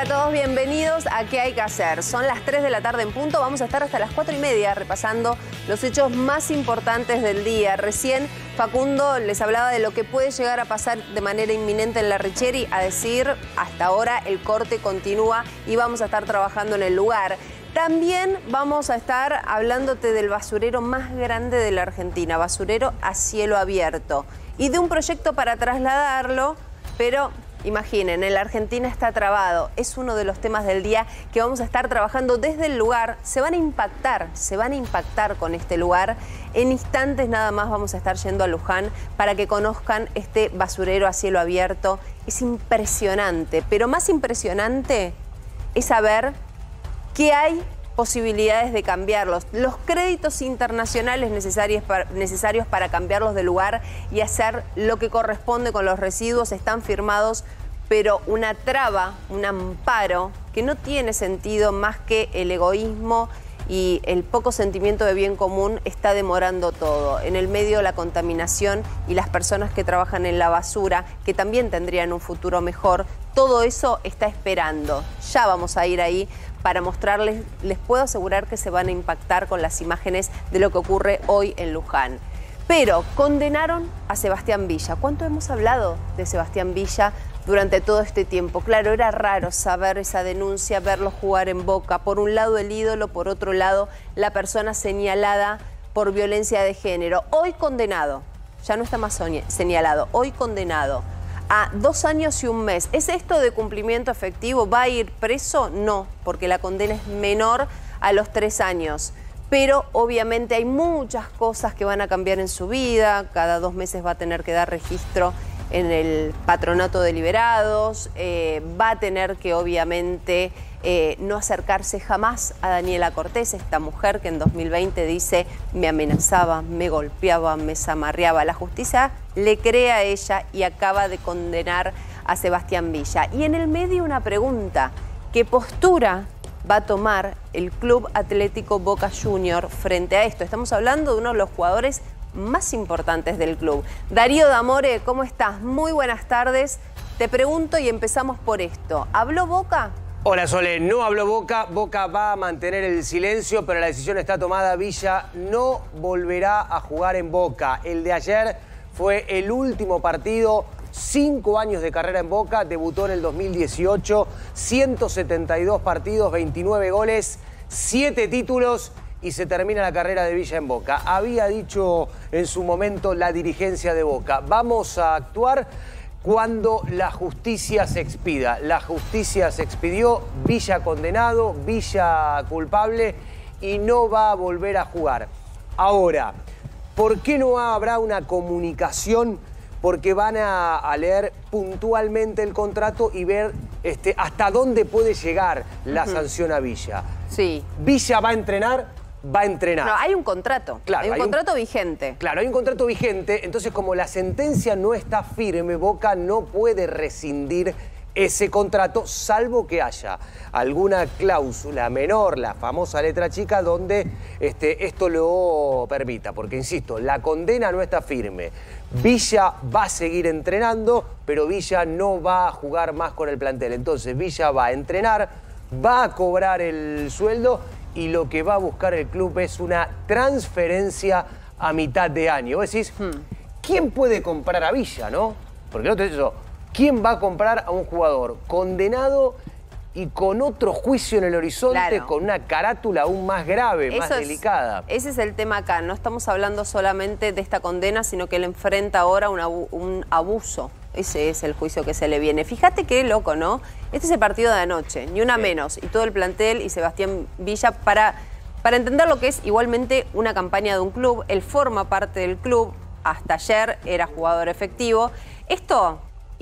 Hola a todos, bienvenidos a ¿Qué hay que hacer? Son las 3 de la tarde en punto, vamos a estar hasta las 4:30 repasando los hechos más importantes del día. Recién Facundo les hablaba de lo que puede llegar a pasar de manera inminente en Larriccieri, a decir, hasta ahora el corte continúa y vamos a estar trabajando en el lugar. También vamos a estar hablándote del basurero más grande de la Argentina, basurero a cielo abierto, y de un proyecto para trasladarlo, pero imaginen, en la Argentina está trabado. Es uno de los temas del día que vamos a estar trabajando desde el lugar. Se van a impactar con este lugar. En instantes nada más vamos a estar yendo a Luján para que conozcan este basurero a cielo abierto. Es impresionante, pero más impresionante es saber que hay posibilidades de cambiarlos. Los créditos internacionales necesarios para cambiarlos de lugar y hacer lo que corresponde con los residuos están firmados, pero una traba, un amparo que no tiene sentido más que el egoísmo y el poco sentimiento de bien común está demorando todo. En el medio la contaminación y las personas que trabajan en la basura, que también tendrían un futuro mejor, todo eso está esperando. Ya vamos a ir ahí para mostrarles, les puedo asegurar que se van a impactar con las imágenes de lo que ocurre hoy en Luján. Pero condenaron a Sebastián Villa. ¿Cuánto hemos hablado de Sebastián Villa durante todo este tiempo? Claro, era raro saber esa denuncia, verlo jugar en Boca. Por un lado el ídolo, por otro lado la persona señalada por violencia de género. Hoy condenado, ya no está más señalado, hoy condenado a 2 años y 1 mes. ¿Es esto de cumplimiento efectivo? ¿Va a ir preso? No, porque la condena es menor a los 3 años. Pero obviamente hay muchas cosas que van a cambiar en su vida. Cada 2 meses va a tener que dar registro en el patronato de liberados. Va a tener que obviamente no acercarse jamás a Daniela Cortés, esta mujer que en 2020 dice me amenazaba, me golpeaba, me zamarreaba. La justicia le cree a ella y acaba de condenar a Sebastián Villa. Y en el medio una pregunta, ¿qué postura va a tomar el Club Atlético Boca Junior frente a esto? Estamos hablando de uno de los jugadores más importantes del club. Darío D'Amore, ¿cómo estás? Muy buenas tardes. Te pregunto y empezamos por esto. ¿Habló Boca? Hola Sole, no habló Boca. Boca va a mantener el silencio, pero la decisión está tomada. Villa no volverá a jugar en Boca. El de ayer fue el último partido. 5 años de carrera en Boca, debutó en el 2018, 172 partidos, 29 goles, 7 títulos y se termina la carrera de Villa en Boca. Había dicho en su momento la dirigencia de Boca, vamos a actuar cuando la justicia se expida. La justicia se expidió, Villa condenado, Villa culpable y no va a volver a jugar. Ahora, ¿por qué no habrá una comunicación? Porque van a leer puntualmente el contrato y ver hasta dónde puede llegar la sanción a Villa. Sí. Villa va a entrenar. No, hay un contrato. Claro, hay un contrato vigente. Claro, hay un contrato vigente. Entonces, como la sentencia no está firme, Boca no puede rescindir ese contrato, salvo que haya alguna cláusula menor, la famosa letra chica, donde esto lo permita. Porque, insisto, la condena no está firme. Villa va a seguir entrenando, pero Villa no va a jugar más con el plantel. Entonces, Villa va a entrenar, va a cobrar el sueldo y lo que va a buscar el club es una transferencia a mitad de año. Vos decís, ¿quién puede comprar a Villa, no? Porque no te digo eso. ¿Quién va a comprar a un jugador condenado y con otro juicio en el horizonte, claro, con una carátula aún más grave, más delicada? Ese es el tema acá. No estamos hablando solamente de esta condena, sino que él enfrenta ahora un abuso. Ese es el juicio que se le viene. Fíjate qué loco, ¿no? Este es el partido de anoche, ni una menos. Y todo el plantel y Sebastián Villa para entender lo que es igualmente una campaña de un club. Él forma parte del club. Hasta ayer era jugador efectivo. Esto...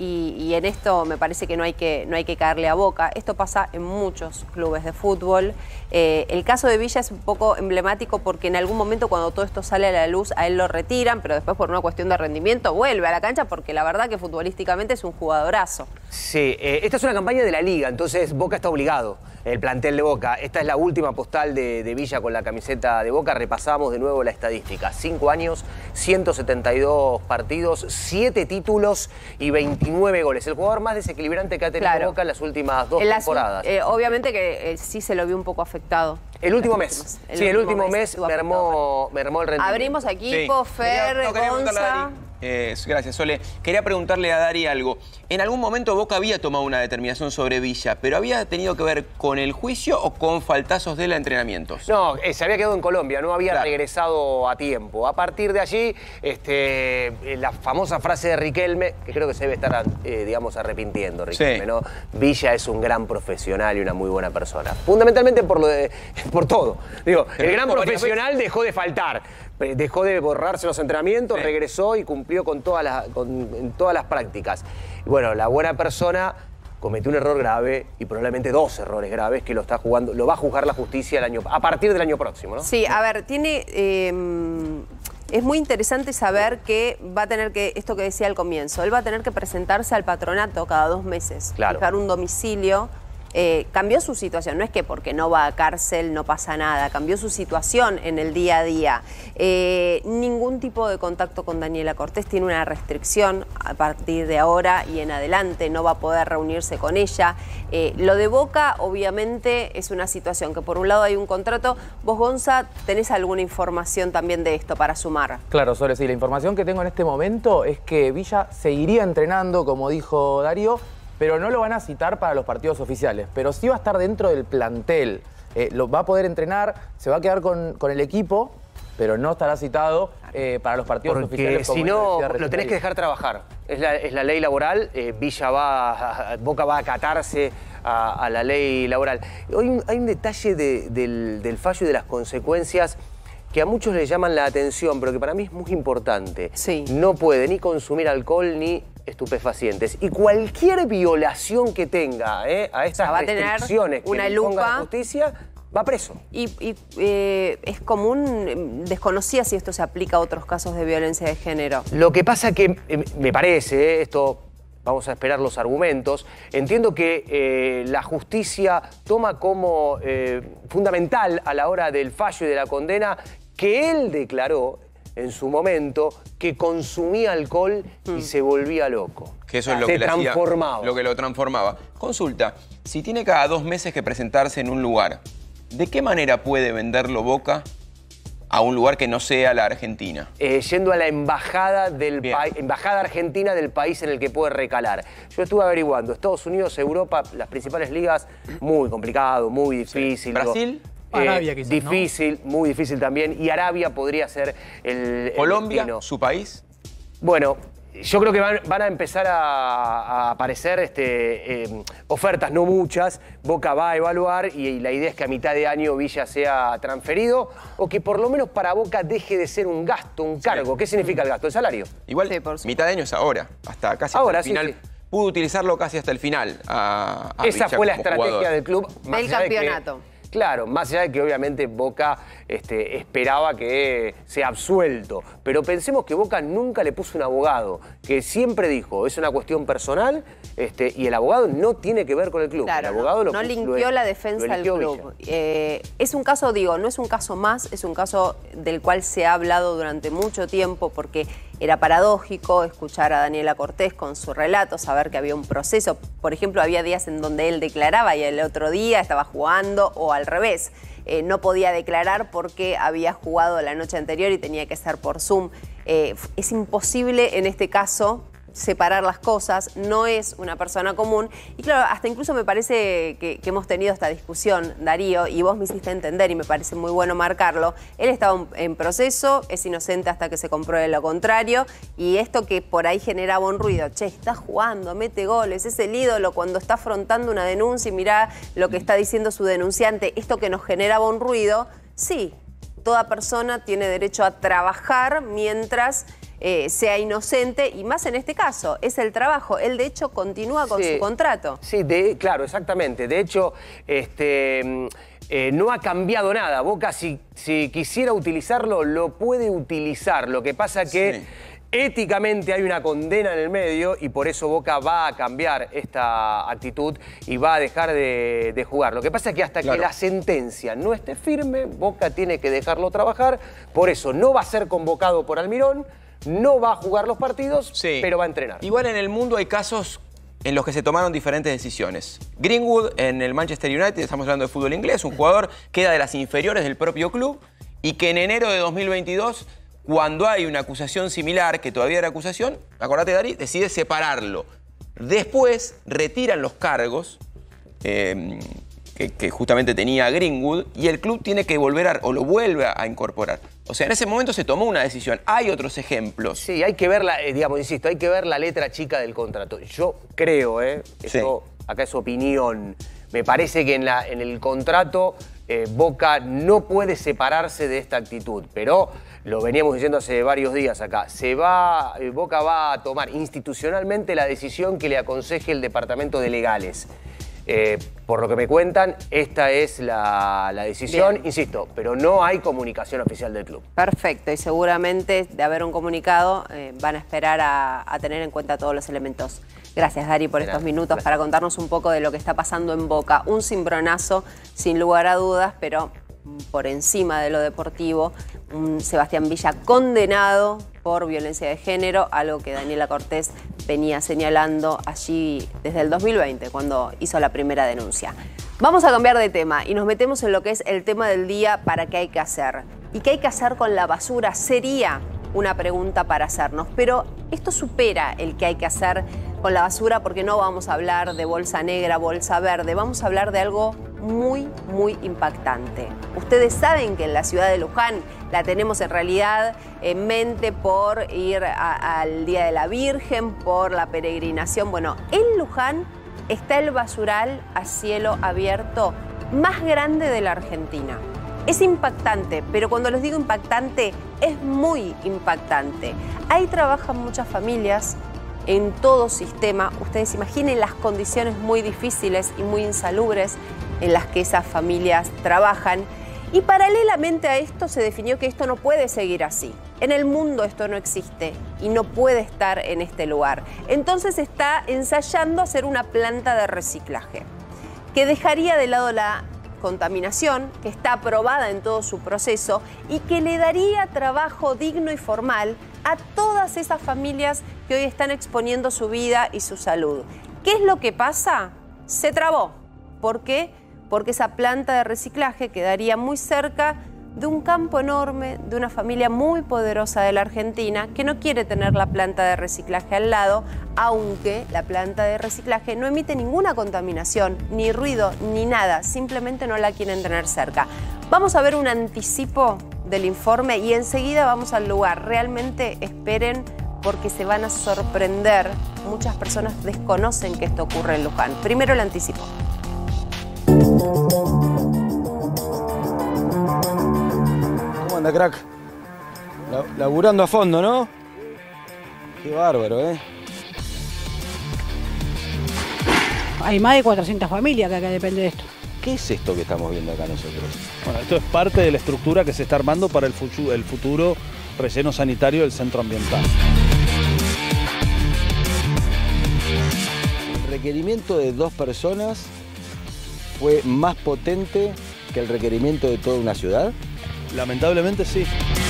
Y en esto me parece que no hay que caerle a Boca. Esto pasa en muchos clubes de fútbol. El caso de Villa es un poco emblemático porque en algún momento cuando todo esto sale a la luz a él lo retiran, pero después por una cuestión de rendimiento vuelve a la cancha porque la verdad que futbolísticamente es un jugadorazo. Sí, esta es una campaña de la Liga, entonces Boca está obligado. El plantel de Boca. Esta es la última postal de Villa con la camiseta de Boca. Repasamos de nuevo la estadística. 5 años, 172 partidos, 7 títulos y 29 29 goles. El jugador más desequilibrante que ha tenido Boca en las últimas 2 temporadas. Obviamente que sí se lo vio un poco afectado. El último mes. El último mes mermó el rendimiento. Abrimos equipo, Fer, Gonza. Gracias, Sole. Quería preguntarle a Dari algo. En algún momento Boca había tomado una determinación sobre Villa, pero ¿había tenido que ver con el juicio o con faltazos de entrenamientos? No, se había quedado en Colombia, no había regresado a tiempo. A partir de allí, la famosa frase de Riquelme, que creo que se debe estar, digamos, arrepintiendo, Riquelme, ¿no? Villa es un gran profesional y una muy buena persona. Fundamentalmente por todo. Digo, el gran profesional dejó de faltar. Dejó de borrarse los entrenamientos, regresó y cumplió con todas las prácticas. Y bueno, la buena persona cometió un error grave y probablemente 2 errores graves que lo va a juzgar la justicia a partir del año próximo, ¿no? Sí, a ver, es muy interesante saber que va a tener que, esto que decía al comienzo, él va a tener que presentarse al patronato cada 2 meses, fijar un domicilio. Cambió su situación, no es que porque no va a cárcel no pasa nada, cambió su situación en el día a día. Ningún tipo de contacto con Daniela Cortés, tiene una restricción a partir de ahora y en adelante, no va a poder reunirse con ella. Lo de Boca obviamente es una situación que por un lado hay un contrato. Vos, Gonza, ¿tenés alguna información también de esto para sumar? Claro, Sole, sí, la información que tengo en este momento es que Villa seguiría entrenando, como dijo Darío, pero no lo van a citar para los partidos oficiales, pero sí va a estar dentro del plantel. Va a poder entrenar, se va a quedar con el equipo, pero no estará citado para los partidos oficiales. Porque si no, lo tenés que dejar trabajar. Es la ley laboral, Boca va a acatarse a la ley laboral. Hoy hay un detalle del fallo y de las consecuencias que a muchos les llaman la atención, pero que para mí es muy importante. Sí. No puede ni consumir alcohol ni estupefacientes. Y cualquier violación que tenga a estas restricciones que le ponga la justicia, va preso. Y es común, desconocía si esto se aplica a otros casos de violencia de género. Lo que pasa que, me parece, esto vamos a esperar los argumentos, entiendo que la justicia toma como fundamental a la hora del fallo y de la condena que él declaró en su momento que consumía alcohol y se volvía loco. Que eso es lo que lo transformaba. Consulta, si tiene cada 2 meses que presentarse en un lugar, ¿de qué manera puede venderlo Boca a un lugar que no sea la Argentina? Yendo a la embajada argentina del país en el que puede recalar. Yo estuve averiguando, Estados Unidos, Europa, las principales ligas, muy complicado, muy difícil. ¿Brasil? Arabia quizás, difícil, ¿no? Muy difícil también. Y Arabia podría ser el ¿Colombia, destino. su país? Bueno, yo creo que van a empezar a aparecer ofertas, no muchas. Boca va a evaluar y la idea es que a mitad de año Villa sea transferido o que por lo menos para Boca deje de ser un gasto, un cargo. ¿Qué significa el gasto? ¿El salario? Igual, mitad de año es ahora, hasta casi hasta el final. Pudo utilizarlo casi hasta el final. Esa fue la estrategia del club. Del campeonato. Claro, más allá de que obviamente Boca esperaba que sea absuelto. Pero pensemos que Boca nunca le puso un abogado, que siempre dijo, es una cuestión personal y el abogado no tiene que ver con el club. Claro, el abogado no limpió la defensa del club. Es un caso, no es un caso más, es un caso del cual se ha hablado durante mucho tiempo porque era paradójico escuchar a Daniela Cortés con su relato, saber que había un proceso. Por ejemplo, había días en donde él declaraba y el otro día estaba jugando o al revés. No podía declarar porque había jugado la noche anterior y tenía que ser por Zoom. Es imposible en este caso separar las cosas, no es una persona común. Y claro, hasta incluso me parece que hemos tenido esta discusión, Darío, y vos me hiciste entender y me parece muy bueno marcarlo. Él estaba en proceso, es inocente hasta que se compruebe lo contrario, y esto que por ahí generaba un ruido, che, está jugando, mete goles, es el ídolo cuando está afrontando una denuncia y mirá lo que está diciendo su denunciante, esto que nos generaba un ruido, sí, toda persona tiene derecho a trabajar mientras sea inocente, y más en este caso, es el trabajo. Él, de hecho, continúa con su contrato. Sí, claro, exactamente. De hecho, no ha cambiado nada. Boca, si quisiera utilizarlo, lo puede utilizar. Lo que pasa que éticamente hay una condena en el medio y por eso Boca va a cambiar esta actitud y va a dejar de jugar. Lo que pasa es que hasta que la sentencia no esté firme, Boca tiene que dejarlo trabajar. Por eso no va a ser convocado por Almirón. no va a jugar los partidos, pero va a entrenar. Igual en el mundo hay casos en los que se tomaron diferentes decisiones. Greenwood en el Manchester United, estamos hablando de fútbol inglés, un jugador que era de las inferiores del propio club y que en enero de 2022, cuando hay una acusación similar, que todavía era acusación, acordate, Dari, decide separarlo. Después retiran los cargos que justamente tenía Greenwood y el club tiene que volver o lo vuelve a incorporar. O sea, en ese momento se tomó una decisión. Hay otros ejemplos. Sí, hay que ver, digamos, insisto, hay que ver la letra chica del contrato. Yo creo, esto acá es opinión, me parece que en el contrato Boca no puede separarse de esta actitud, pero lo veníamos diciendo hace varios días acá, Boca va a tomar institucionalmente la decisión que le aconseje el departamento de legales. Por lo que me cuentan, esta es la decisión, bien, insisto, pero no hay comunicación oficial del club. Perfecto, y seguramente de haber un comunicado van a esperar a tener en cuenta todos los elementos. Gracias, Dari, por estos minutos para contarnos un poco de lo que está pasando en Boca. Un cimbronazo, sin lugar a dudas, pero por encima de lo deportivo, un Sebastián Villa condenado por violencia de género, algo que Daniela Cortés venía señalando allí desde el 2020, cuando hizo la primera denuncia. Vamos a cambiar de tema y nos metemos en lo que es el tema del día para qué hay que hacer. ¿Y qué hay que hacer con la basura? Sería una pregunta para hacernos, pero esto supera el que hay que hacer con la basura porque no vamos a hablar de bolsa negra, bolsa verde, vamos a hablar de algo muy, muy impactante. Ustedes saben que en la ciudad de Luján la tenemos en realidad en mente por ir al Día de la Virgen, por la peregrinación. Bueno, en Luján está el basural a cielo abierto más grande de la Argentina. Es impactante, pero cuando les digo impactante, es muy impactante. Ahí trabajan muchas familias en todo sistema. Ustedes imaginen las condiciones muy difíciles y muy insalubres en las que esas familias trabajan. Y paralelamente a esto se definió que esto no puede seguir así. En el mundo esto no existe y no puede estar en este lugar. Entonces está ensayando hacer una planta de reciclaje que dejaría de lado la contaminación, que está aprobada en todo su proceso y que le daría trabajo digno y formal a todas esas familias que hoy están exponiendo su vida y su salud. ¿Qué es lo que pasa? Se trabó. ¿Por qué? Porque esa planta de reciclaje quedaría muy cerca de un campo enorme, de una familia muy poderosa de la Argentina que no quiere tener la planta de reciclaje al lado, aunque la planta de reciclaje no emite ninguna contaminación, ni ruido, ni nada, simplemente no la quieren tener cerca. Vamos a ver un anticipo del informe y enseguida vamos al lugar. Realmente esperen porque se van a sorprender. Muchas personas desconocen que esto ocurre en Luján. Primero el anticipo. ¿Cómo anda, crack? Laburando a fondo, ¿no? Qué bárbaro, ¿eh? Hay más de 400 familias que acá dependen de esto. ¿Qué es esto que estamos viendo acá nosotros? Bueno, esto es parte de la estructura que se está armando para el futuro relleno sanitario del centro ambiental. El requerimiento de 2 personas fue más potente que el requerimiento de toda una ciudad. Lamentablemente sí.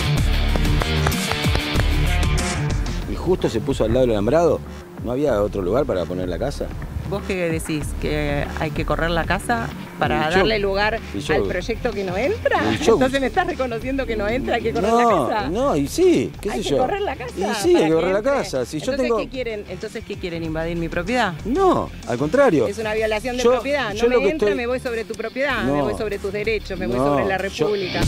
Y justo se puso al lado del alambrado. ¿No había otro lugar para poner la casa? ¿Vos qué decís? ¿Que hay que correr la casa para darle lugar al proyecto que no entra? Entonces me estás reconociendo que no entra, hay que correr la casa. No, y sí, qué sé yo. Hay que correr la casa. Y sí, hay que correr la casa. Si entonces, yo tengo... ¿Entonces qué quieren? ¿Invadir mi propiedad? No, al contrario. Es una violación de propiedad. No me entra, me voy sobre tu propiedad, me voy sobre tus derechos, me voy sobre la República.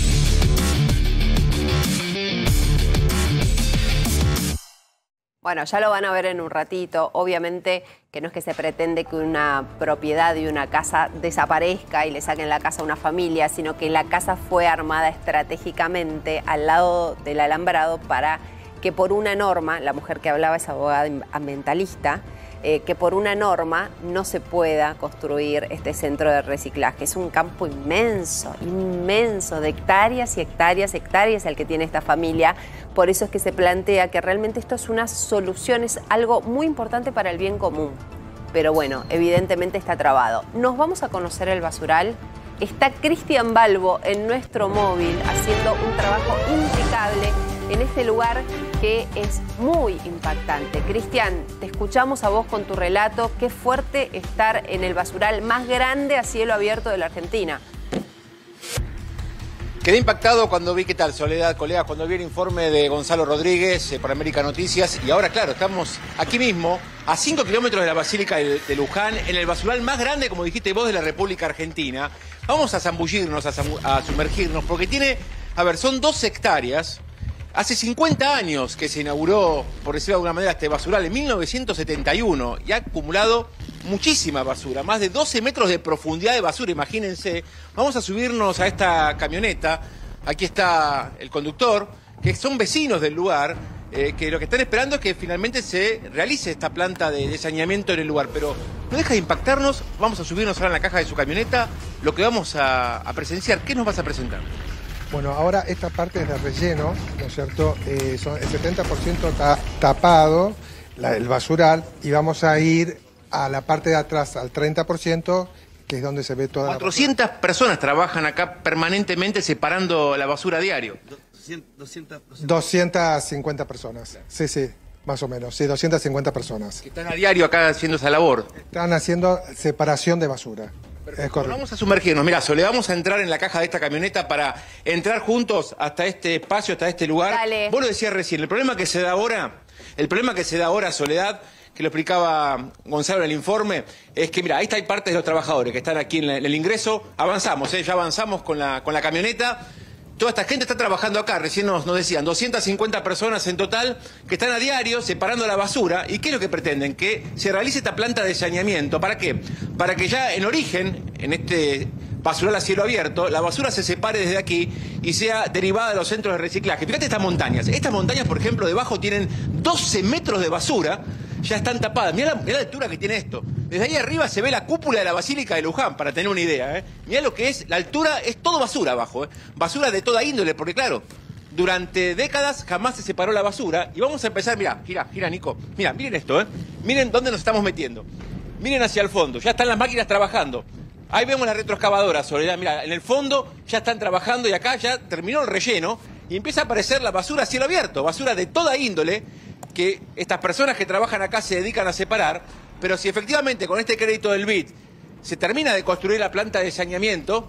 Bueno, ya lo van a ver en un ratito. Obviamente que no es que se pretende que una propiedad y una casa desaparezca y le saquen la casa a una familia, sino que la casa fue armada estratégicamente al lado del alambrado para que por una norma, la mujer que hablaba es abogada ambientalista, que por una norma no se pueda construir este centro de reciclaje. Es un campo inmenso, inmenso, de hectáreas y hectáreas, hectáreas el que tiene esta familia. Por eso es que se plantea que realmente esto es una solución, es algo muy importante para el bien común. Pero bueno, evidentemente está trabado. Nos vamos a conocer el basural. Está Cristian Balbo en nuestro móvil haciendo un trabajo impecable. en este lugar que es muy impactante. Cristian, te escuchamos a vos con tu relato. Qué fuerte estar en el basural más grande a cielo abierto de la Argentina. Quedé impactado cuando vi, ¿qué tal, Soledad, colegas? Cuando vi el informe de Gonzalo Rodríguez para América Noticias. Y ahora, claro, estamos aquí mismo, a 5 kilómetros de la Basílica de Luján, en el basural más grande, como dijiste vos, de la República Argentina. Vamos a zambullirnos, a sumergirnos, porque tiene, a ver, son 2 hectáreas. Hace 50 años que se inauguró, por decirlo de alguna manera, este basural, en 1971, y ha acumulado muchísima basura, más de 12 metros de profundidad de basura, imagínense. Vamos a subirnos a esta camioneta, aquí está el conductor, que son vecinos del lugar, que lo que están esperando es que finalmente se realice esta planta de saneamiento en el lugar, pero no deja de impactarnos. Vamos a subirnos ahora en la caja de su camioneta, lo que vamos a presenciar. ¿Qué nos vas a presentar? Bueno, ahora esta parte es de relleno, ¿no es cierto? El 70% está tapado, el basural, y vamos a ir a la parte de atrás, al 30%, que es donde se ve toda 400 personas trabajan acá permanentemente separando la basura a diario. 250 personas, sí, más o menos, sí, 250 personas. Que están a diario acá haciendo esa labor. Están haciendo separación de basura. Bueno, vamos a sumergirnos. Mirá, Sole, vamos a entrar en la caja de esta camioneta para entrar juntos hasta este espacio, hasta este lugar. Dale. Vos lo decías recién, el problema que se da ahora, Soledad, que lo explicaba Gonzalo en el informe, es que, mira, ahí está, hay partes de los trabajadores que están aquí en el ingreso. Avanzamos, ya avanzamos con la camioneta. Toda esta gente está trabajando acá, recién nos decían, 250 personas en total que están a diario separando la basura. ¿Y qué es lo que pretenden? Que se realice esta planta de saneamiento. ¿Para qué? Para que ya en origen, en este basural a cielo abierto, la basura se separe desde aquí y sea derivada de los centros de reciclaje. Fíjate estas montañas. Estas montañas, por ejemplo, debajo tienen 12 metros de basura, ya están tapadas. Mirá la altura que tiene esto. Desde ahí arriba se ve la cúpula de la Basílica de Luján, para tener una idea. Mirá lo que es, la altura es todo basura abajo. Basura de toda índole, porque claro, durante décadas jamás se separó la basura. Y vamos a empezar, mirá, gira Nico. Mirá, miren esto, miren dónde nos estamos metiendo. Miren hacia el fondo, ya están las máquinas trabajando. Ahí vemos la retroexcavadora, Soledad, mirá, en el fondo ya están trabajando y acá ya terminó el relleno y empieza a aparecer la basura a cielo abierto, basura de toda índole, que estas personas que trabajan acá se dedican a separar. Pero si efectivamente con este crédito del BID se termina de construir la planta de saneamiento,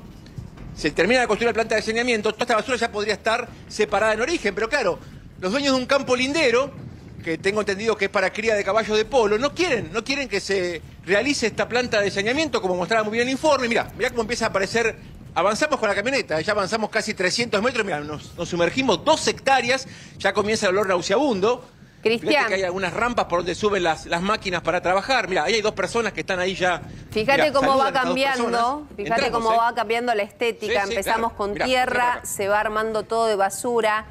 toda esta basura ya podría estar separada en origen. Pero claro, los dueños de un campo lindero, que tengo entendido que es para cría de caballos de polo, no quieren que se realice esta planta de saneamiento, como mostraba muy bien el informe. Mirá cómo empieza a aparecer. Avanzamos con la camioneta, ya avanzamos casi 300 metros, mirá, nos sumergimos 2 hectáreas, ya comienza el olor nauseabundo. Cristian, que hay algunas rampas por donde suben las máquinas para trabajar. Mira, ahí hay 2 personas que están ahí ya. Fíjate cómo va cambiando, va cambiando la estética. Empezamos con tierra, se va armando todo de basura.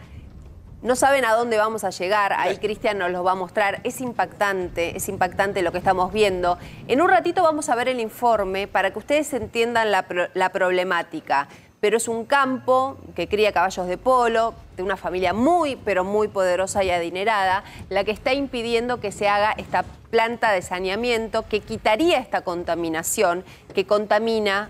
No saben a dónde vamos a llegar. Ahí Cristian nos lo va a mostrar. Es impactante lo que estamos viendo. En un ratito vamos a ver el informe para que ustedes entiendan la problemática. Pero es un campo que cría caballos de polo, de una familia muy, pero muy poderosa y adinerada, la que está impidiendo que se haga esta planta de saneamiento que quitaría esta contaminación, que contamina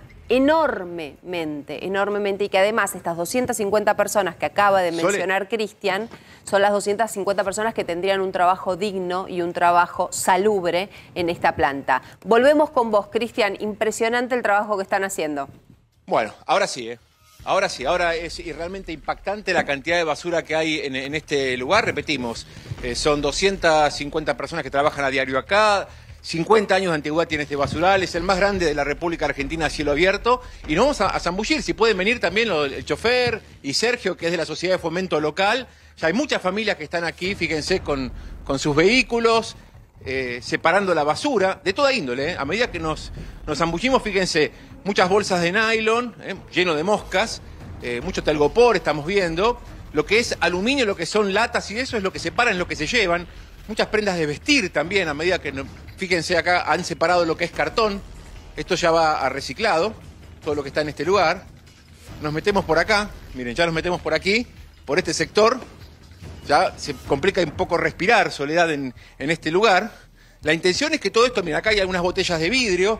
enormemente, y que además estas 250 personas que acaba de mencionar Cristian son las 250 personas que tendrían un trabajo digno y un trabajo salubre en esta planta. Volvemos con vos, Cristian. Impresionante el trabajo que están haciendo. Bueno, ahora sí, ahora es realmente impactante la cantidad de basura que hay en este lugar. Repetimos, son 250 personas que trabajan a diario acá, 50 años de antigüedad tiene este basural, es el más grande de la República Argentina a cielo abierto. Y nos vamos a zambullir, si pueden venir también el chofer y Sergio, que es de la Sociedad de Fomento Local. Ya hay muchas familias que están aquí, fíjense, con sus vehículos, separando la basura de toda índole. A medida que nos zambullimos, fíjense, muchas bolsas de nylon, lleno de moscas, mucho telgopor estamos viendo, lo que es aluminio, lo que son latas y eso es lo que separan, lo que se llevan. Muchas prendas de vestir también, a medida que, fíjense acá, han separado lo que es cartón. Esto ya va a reciclado, todo lo que está en este lugar. Nos metemos por acá, miren, ya nos metemos por aquí, por este sector. Ya se complica un poco respirar, Soledad, en este lugar. La intención es que todo esto, mira, acá hay algunas botellas de vidrio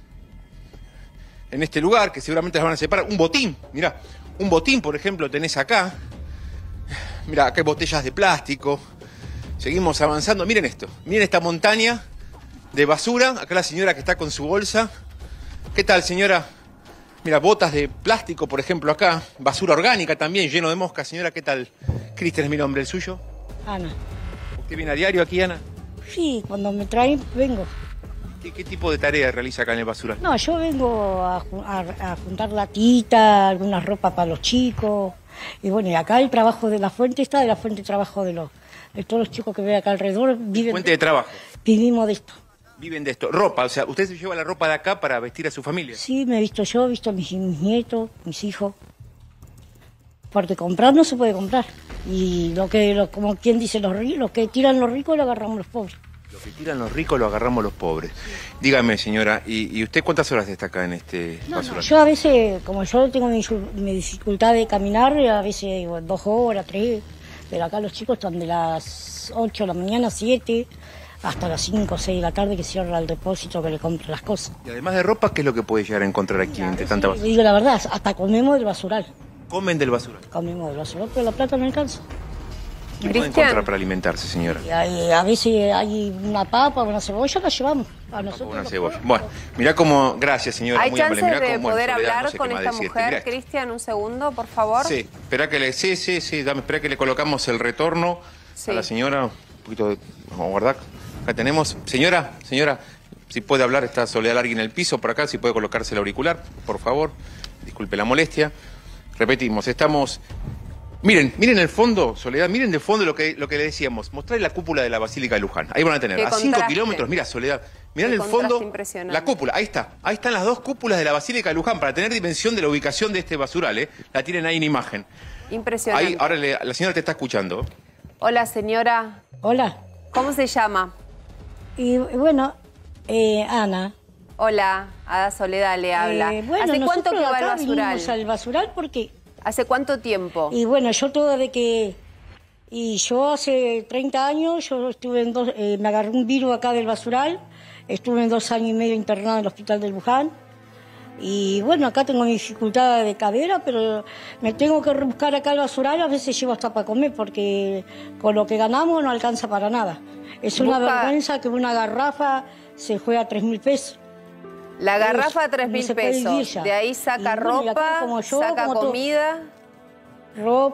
en este lugar, que seguramente las van a separar. Un botín, mirá, un botín, por ejemplo, tenés acá. Mira, acá hay botellas de plástico. Seguimos avanzando. Miren esto. Miren esta montaña de basura. Acá la señora que está con su bolsa. ¿Qué tal, señora? Mira, botas de plástico, por ejemplo, acá. Basura orgánica también, lleno de moscas. Señora, ¿qué tal? Cristian es mi nombre, ¿el suyo? Ana. ¿Usted viene a diario aquí, Ana? Sí, cuando me traen, vengo. ¿Qué tipo de tarea realiza acá en el basural? No, yo vengo a juntar latita, algunas ropas para los chicos. Y bueno, y acá el trabajo de la fuente está, de la fuente de trabajo de todos los chicos que ven acá alrededor. Fuente de trabajo. Vivimos de esto. Viven de esto. Ropa, o sea, ¿usted se lleva la ropa de acá para vestir a su familia? Sí, me he visto yo, he visto a mis nietos, mis hijos. Porque comprar no se puede comprar. Y como quien dice, los que tiran los ricos lo agarramos los pobres. Lo que tiran los ricos lo agarramos los pobres. Dígame, señora, ¿y usted cuántas horas está acá en este basural? No, yo a veces, como yo tengo mi dificultad de caminar, a veces 2 horas, 3, pero acá los chicos están de las 8 de la mañana, 7, hasta las 5 o 6 de la tarde que cierra el depósito, que le compre las cosas. Y además de ropa, ¿qué es lo que puede llegar a encontrar aquí entre tanta basura? Digo la verdad, hasta comemos del basural. ¿Comen del basural? Comemos del basural, pero la plata no alcanza. ¿Qué puede encontrar para alimentarse, señora? A veces hay una papa, una cebolla, la llevamos a nosotros. Una cebolla. Bueno, mirá cómo... Gracias, señora. ¿Hay muy chances amable. Mirá de cómo, poder Soledad, hablar no sé con qué más esta decirte. mujer? Mirá. Cristian, un segundo, por favor. Sí, espera que le... espera que le colocamos el retorno a la señora. Un poquito de... Vamos a guardar. Acá tenemos... Señora, si puede hablar, está Soledad Largui en el piso por acá, si puede colocarse el auricular, por favor. Disculpe la molestia. Repetimos, estamos... Miren el fondo, Soledad, miren de fondo lo que le decíamos. Mostrarle la cúpula de la Basílica de Luján. Ahí van a tener, a 5 kilómetros, mira, Soledad. Mirá en el fondo la cúpula, ahí está. Ahí están las 2 cúpulas de la Basílica de Luján, para tener dimensión de la ubicación de este basural, La tienen ahí en imagen. Impresionante. Ahí, ahora la señora te está escuchando. Hola, señora. Hola. ¿Cómo se llama? Y bueno, Ana. Hola, Ada Soledad le habla. Bueno, ¿Hace cuánto que va al basural? Vinimos al basural porque... ¿Hace cuánto tiempo? Y bueno, yo todo de que... Y yo hace 30 años, yo estuve me agarré un virus acá del basural, estuve en 2 años y medio internada en el hospital de Luján. Y bueno, acá tengo mi dificultad de cadera, pero me tengo que rebuscar acá al basural, a veces llevo hasta para comer, porque con lo que ganamos no alcanza para nada. Es una vergüenza que una garrafa se juega 3.000 pesos. La garrafa 3.000 pesos. De ahí saca ropa, saca comida. Ropa.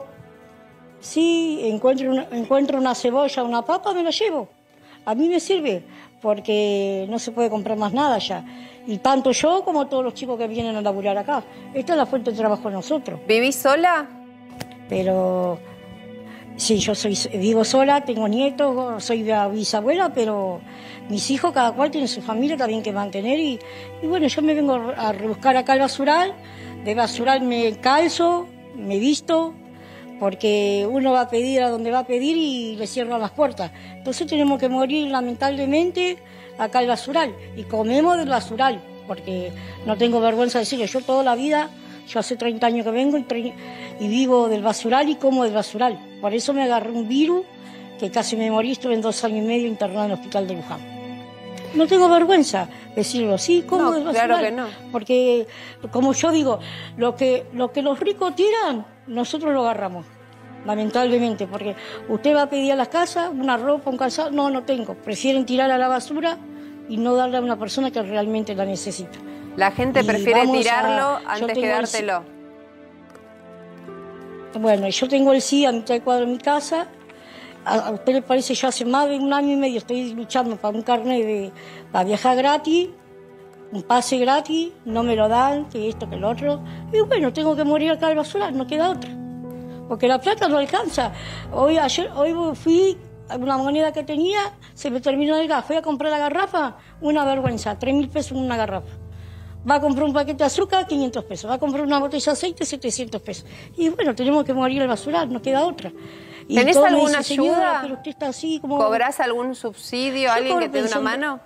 Sí, encuentro una cebolla, una papa, me la llevo. A mí me sirve, porque no se puede comprar más nada ya. Y tanto yo como todos los chicos que vienen a laburar acá. Esta es la fuente de trabajo de nosotros. ¿Vivís sola? Pero... Sí, yo vivo sola, tengo nietos, soy bisabuela, pero mis hijos, cada cual tiene su familia también que mantener. Y bueno, yo me vengo a rebuscar acá al basural. De basural me calzo, me visto, porque uno va a pedir a donde va a pedir y le cierran las puertas. Entonces tenemos que morir, lamentablemente, acá al basural. Y comemos del basural, porque no tengo vergüenza de decirlo. Yo toda la vida... Yo hace 30 años que vengo y vivo del basural y como del basural. Por eso me agarré un virus que casi me morí, estuve en 2 años y medio internado en el hospital de Luján. No tengo vergüenza decirlo, sí, como del basural. Claro que no. Porque, como yo digo, lo que los ricos tiran, nosotros lo agarramos. Lamentablemente, porque usted va a pedir a las casas una ropa, un calzado, no tengo. Prefieren tirar a la basura y no darle a una persona que realmente la necesita. La gente prefiere tirarlo antes que dártelo. Bueno, yo tengo el sí a mitad de cuadro en mi casa. A usted le parece, yo hace más de 1 año y medio estoy luchando para un carnet para viajar gratis, un pase gratis, no me lo dan, que esto, que lo otro. Y bueno, tengo que morir acá al basural, no queda otra. Porque la plata no alcanza. Hoy fui a una moneda que tenía, se me terminó el gas. Fui a comprar la garrafa, una vergüenza, 3.000 pesos en una garrafa. Va a comprar un paquete de azúcar, 500 pesos. Va a comprar una botella de aceite, 700 pesos. Y bueno, tenemos que morir al basural, no queda otra. Y ¿tenés alguna ayuda? Pero usted está así como... ¿Cobrás algún subsidio? ¿Alguien que te dé una mano?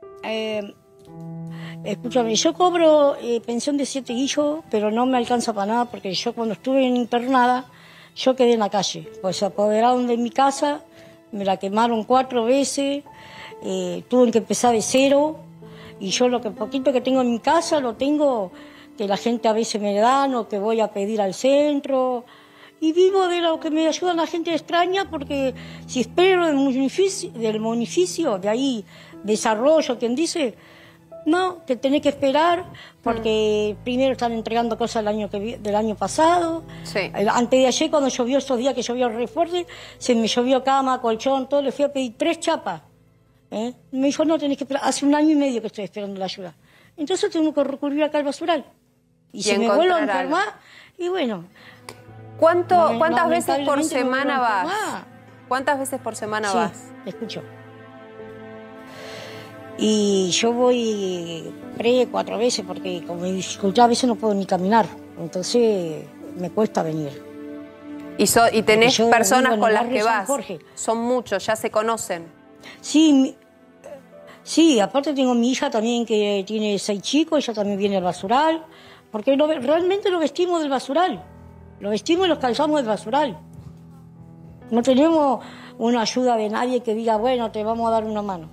Escúchame, yo cobro pensión de 7 guillos, pero no me alcanza para nada, porque yo cuando estuve internada, yo quedé en la calle. Pues se apoderaron de mi casa, me la quemaron 4 veces, tuve que empezar de cero. Y yo lo que poquito que tengo en mi casa lo tengo que la gente a veces me dan o que voy a pedir al centro. y vivo de lo que me ayuda la gente extraña, porque si espero del municipio, de ahí desarrollo, quien dice, no, te tenés que esperar, porque primero están entregando cosas del año pasado. Sí. Antes de ayer, cuando llovió, estos días que llovió re fuerte, se me llovió cama, colchón, todo, le fui a pedir 3 chapas. Me dijo, no, tenés que esperar, hace 1 año y medio que estoy esperando la ayuda. Entonces tengo que recurrir acá al basural. Y si me vuelvo a enfermar, y bueno. ¿Cuántas veces por semana vas? ¿Cuántas veces por semana vas? Sí, escucho. Y yo voy 3, 4 veces, porque con mi dificultad a veces no puedo ni caminar. Entonces me cuesta venir. ¿Y tenés personas con las que vas? Son muchos, ya se conocen. Sí, sí, aparte tengo mi hija también que tiene 6 chicos, ella también viene al basural. Porque realmente lo vestimos del basural. Lo vestimos y los calzamos del basural. No tenemos una ayuda de nadie que diga, bueno, te vamos a dar una mano.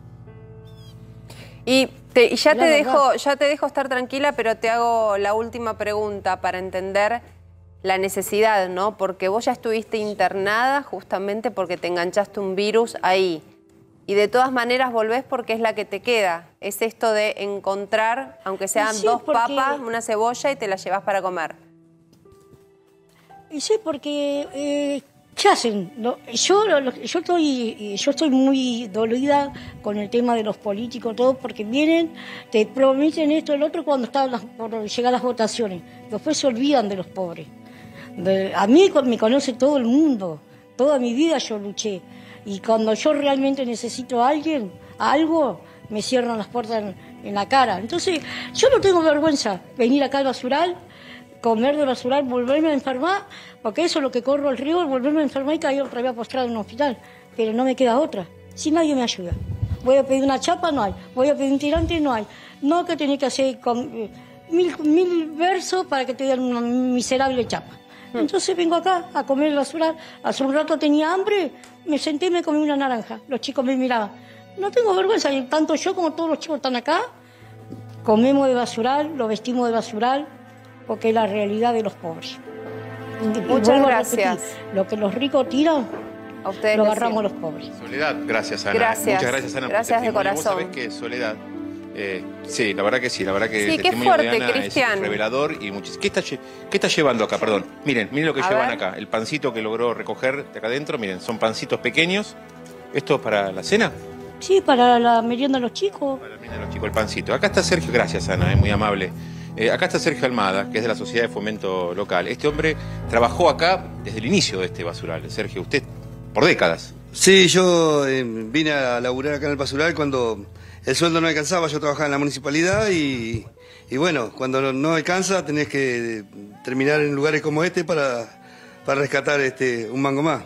Y ya te dejo estar tranquila, pero te hago la última pregunta para entender la necesidad, ¿no? Porque vos ya estuviste internada justamente porque te enganchaste un virus ahí. Y de todas maneras volvés porque es la que te queda. Es esto de encontrar, aunque sean 2 papas, una cebolla y te la llevas para comer. Y sí, porque ¿qué hacen? Yo estoy muy dolida con el tema de los políticos, todo, porque vienen, te prometen esto y el otro cuando están por llegar las votaciones. Después se olvidan de los pobres. A mí me conoce todo el mundo. Toda mi vida yo luché. Y cuando yo realmente necesito a alguien, algo, me cierran las puertas en la cara. Entonces, yo no tengo vergüenza venir acá al basural, comer del basural, volverme a enfermar, porque eso es lo que corro el río, volverme a enfermar y caer otra vez postrado en un hospital. Pero no me queda otra, si nadie me ayuda. Voy a pedir una chapa, no hay. Voy a pedir un tirante, no hay. No, que tenés que hacer con, mil versos para que te den una miserable chapa. Entonces vengo acá a comer el basural. Hace un rato tenía hambre, me senté y me comí una naranja. Los chicos me miraban. No tengo vergüenza, tanto yo como todos los chicos están acá. Comemos de basural, lo vestimos de basural, porque es la realidad de los pobres. Muchas gracias. Lo que los ricos tiran, a ustedes lo agarramos los pobres. Soledad, gracias, Ana. Gracias. Muchas gracias, Ana. Gracias de corazón. Vos sabés que Soledad... sí, la verdad que sí, el qué testimonio fuerte, de Ana Cristian. es revelador y muchísimo. ¿Qué está llevando acá? Perdón. Miren lo que llevan acá. El pancito que logró recoger de acá adentro, miren, son pancitos pequeños. ¿Esto es para la cena? Sí, para la merienda de los chicos. Para la merienda de los chicos, el pancito. Acá está Sergio, gracias Ana, muy amable. Acá está Sergio Almada, que es de la Sociedad de Fomento Local. Este hombre trabajó acá desde el inicio de este basural. Sergio, usted, por décadas. Sí, yo vine a laburar acá en el basural cuando el sueldo no alcanzaba. Yo trabajaba en la municipalidad y bueno, cuando no alcanza tenés que terminar en lugares como este para rescatar un mango más.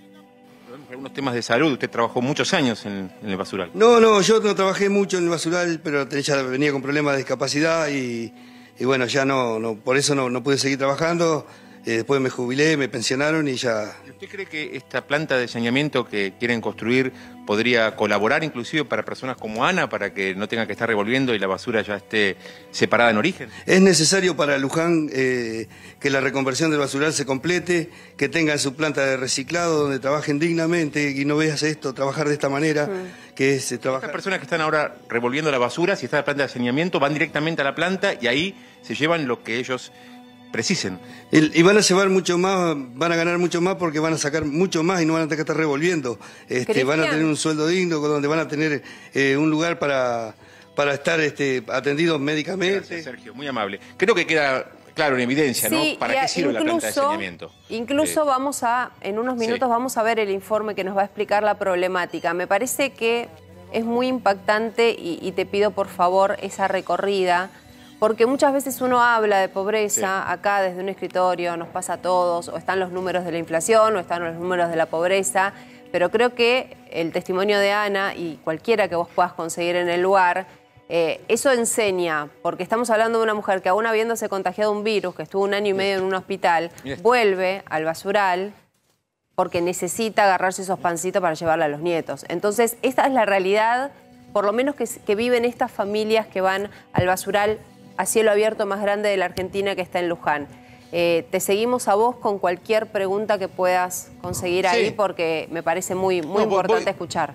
Algunos temas de salud, usted trabajó muchos años en el basural. No, yo no trabajé mucho en el basural, pero ya venía con problemas de discapacidad y bueno, ya por eso no pude seguir trabajando. Después me jubilé, me pensionaron y ya... ¿Usted cree que esta planta de saneamiento que quieren construir podría colaborar inclusive para personas como Ana, para que no tengan que estar revolviendo y la basura ya esté separada en origen? Es necesario para Luján que la reconversión del basural se complete, que tengan su planta de reciclado donde trabajen dignamente y no veas esto, trabajar de esta manera, que es trabajar... Estas personas que están ahora revolviendo la basura, si está la planta de saneamiento, van directamente a la planta y ahí se llevan lo que ellos precisen. Y van a llevar mucho más, van a ganar mucho más porque van a sacar mucho más y no van a tener que estar revolviendo. Van a tener un sueldo digno, donde van a tener un lugar para estar atendidos médicamente. Gracias, Sergio, muy amable. Creo que queda claro, en evidencia, ¿no? ¿Para qué sirve la planta de saneamiento? Incluso en unos minutos vamos a ver el informe que nos va a explicar la problemática. Me parece que es muy impactante y te pido por favor esa recorrida. Porque muchas veces uno habla de pobreza acá desde un escritorio, nos pasa a todos, o están los números de la inflación, o están los números de la pobreza, pero creo que el testimonio de Ana y cualquiera que vos puedas conseguir en el lugar, eso enseña, porque estamos hablando de una mujer que aún habiéndose contagiado un virus, que estuvo 1 año y medio en un hospital, vuelve al basural porque necesita agarrarse esos pancitos para llevarle a los nietos. Entonces, esta es la realidad, por lo menos que viven estas familias que van al basural a cielo abierto más grande de la Argentina, que está en Luján. Te seguimos a vos con cualquier pregunta que puedas conseguir ahí, porque me parece muy importante escuchar.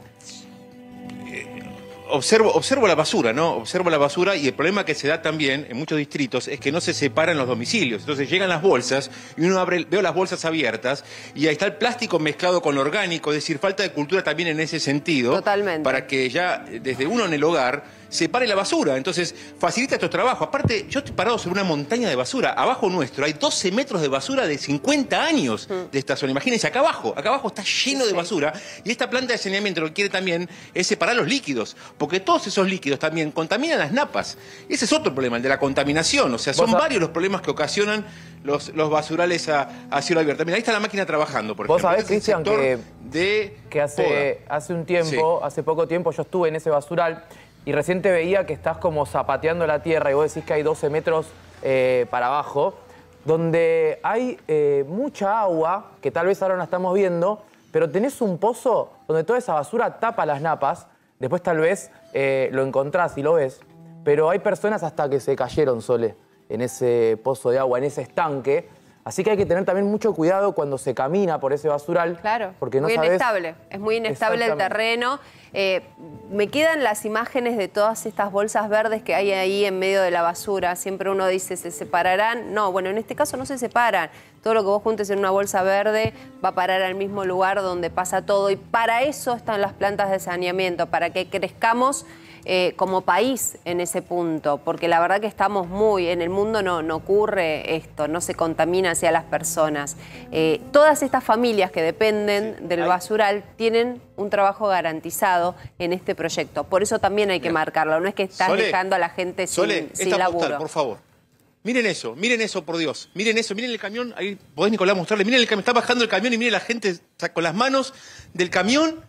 Observo la basura, ¿no? Observo la basura y el problema que se da también en muchos distritos es que no se separan los domicilios. Entonces llegan las bolsas y uno veo las bolsas abiertas y ahí está el plástico mezclado con lo orgánico, es decir, falta de cultura también en ese sentido. Totalmente. Para que ya desde uno en el hogar separe la basura. Entonces facilita estos trabajos. Aparte, yo estoy parado sobre una montaña de basura. Abajo nuestro hay 12 metros de basura de 50 años de esta zona. Imagínense, acá abajo está lleno de basura. Y esta planta de saneamiento lo que quiere también es separar los líquidos. Porque todos esos líquidos también contaminan las napas. Ese es otro problema, el de la contaminación. O sea, son varios los problemas que ocasionan los basurales a cielo abierto. Mira, ahí está la máquina trabajando, por ejemplo. Vos sabés, Cristian, que hace un tiempo, hace poco tiempo, yo estuve en ese basural y recién te veía que estás como zapateando la tierra y vos decís que hay 12 metros para abajo, donde hay mucha agua, que tal vez ahora no estamos viendo, pero tenés un pozo donde toda esa basura tapa las napas. Después tal vez lo encontrás y lo ves, pero hay personas hasta que se cayeron, Sole, en ese pozo de agua, en ese estanque. Así que hay que tener también mucho cuidado cuando se camina por ese basural. Claro, porque no sabés... inestable. Es muy inestable el terreno. Me quedan las imágenes de todas estas bolsas verdes que hay ahí en medio de la basura. Siempre uno dice, ¿se separarán? No, bueno, en este caso no se separan. Todo lo que vos juntes en una bolsa verde va a parar al mismo lugar donde pasa todo. Y para eso están las plantas de saneamiento, para que crezcamos como país en ese punto, porque la verdad que estamos en el mundo no ocurre esto, no se contamina hacia las personas. Todas estas familias que dependen del basural tienen un trabajo garantizado en este proyecto, por eso también hay que marcarlo, no es que estás dejando a la gente sin laburo. Postal, por favor. Miren eso, por Dios. Miren eso, miren el camión, ahí podés, Nicolás, mostrarle, miren el camión, está bajando el camión y miren la gente con las manos del camión.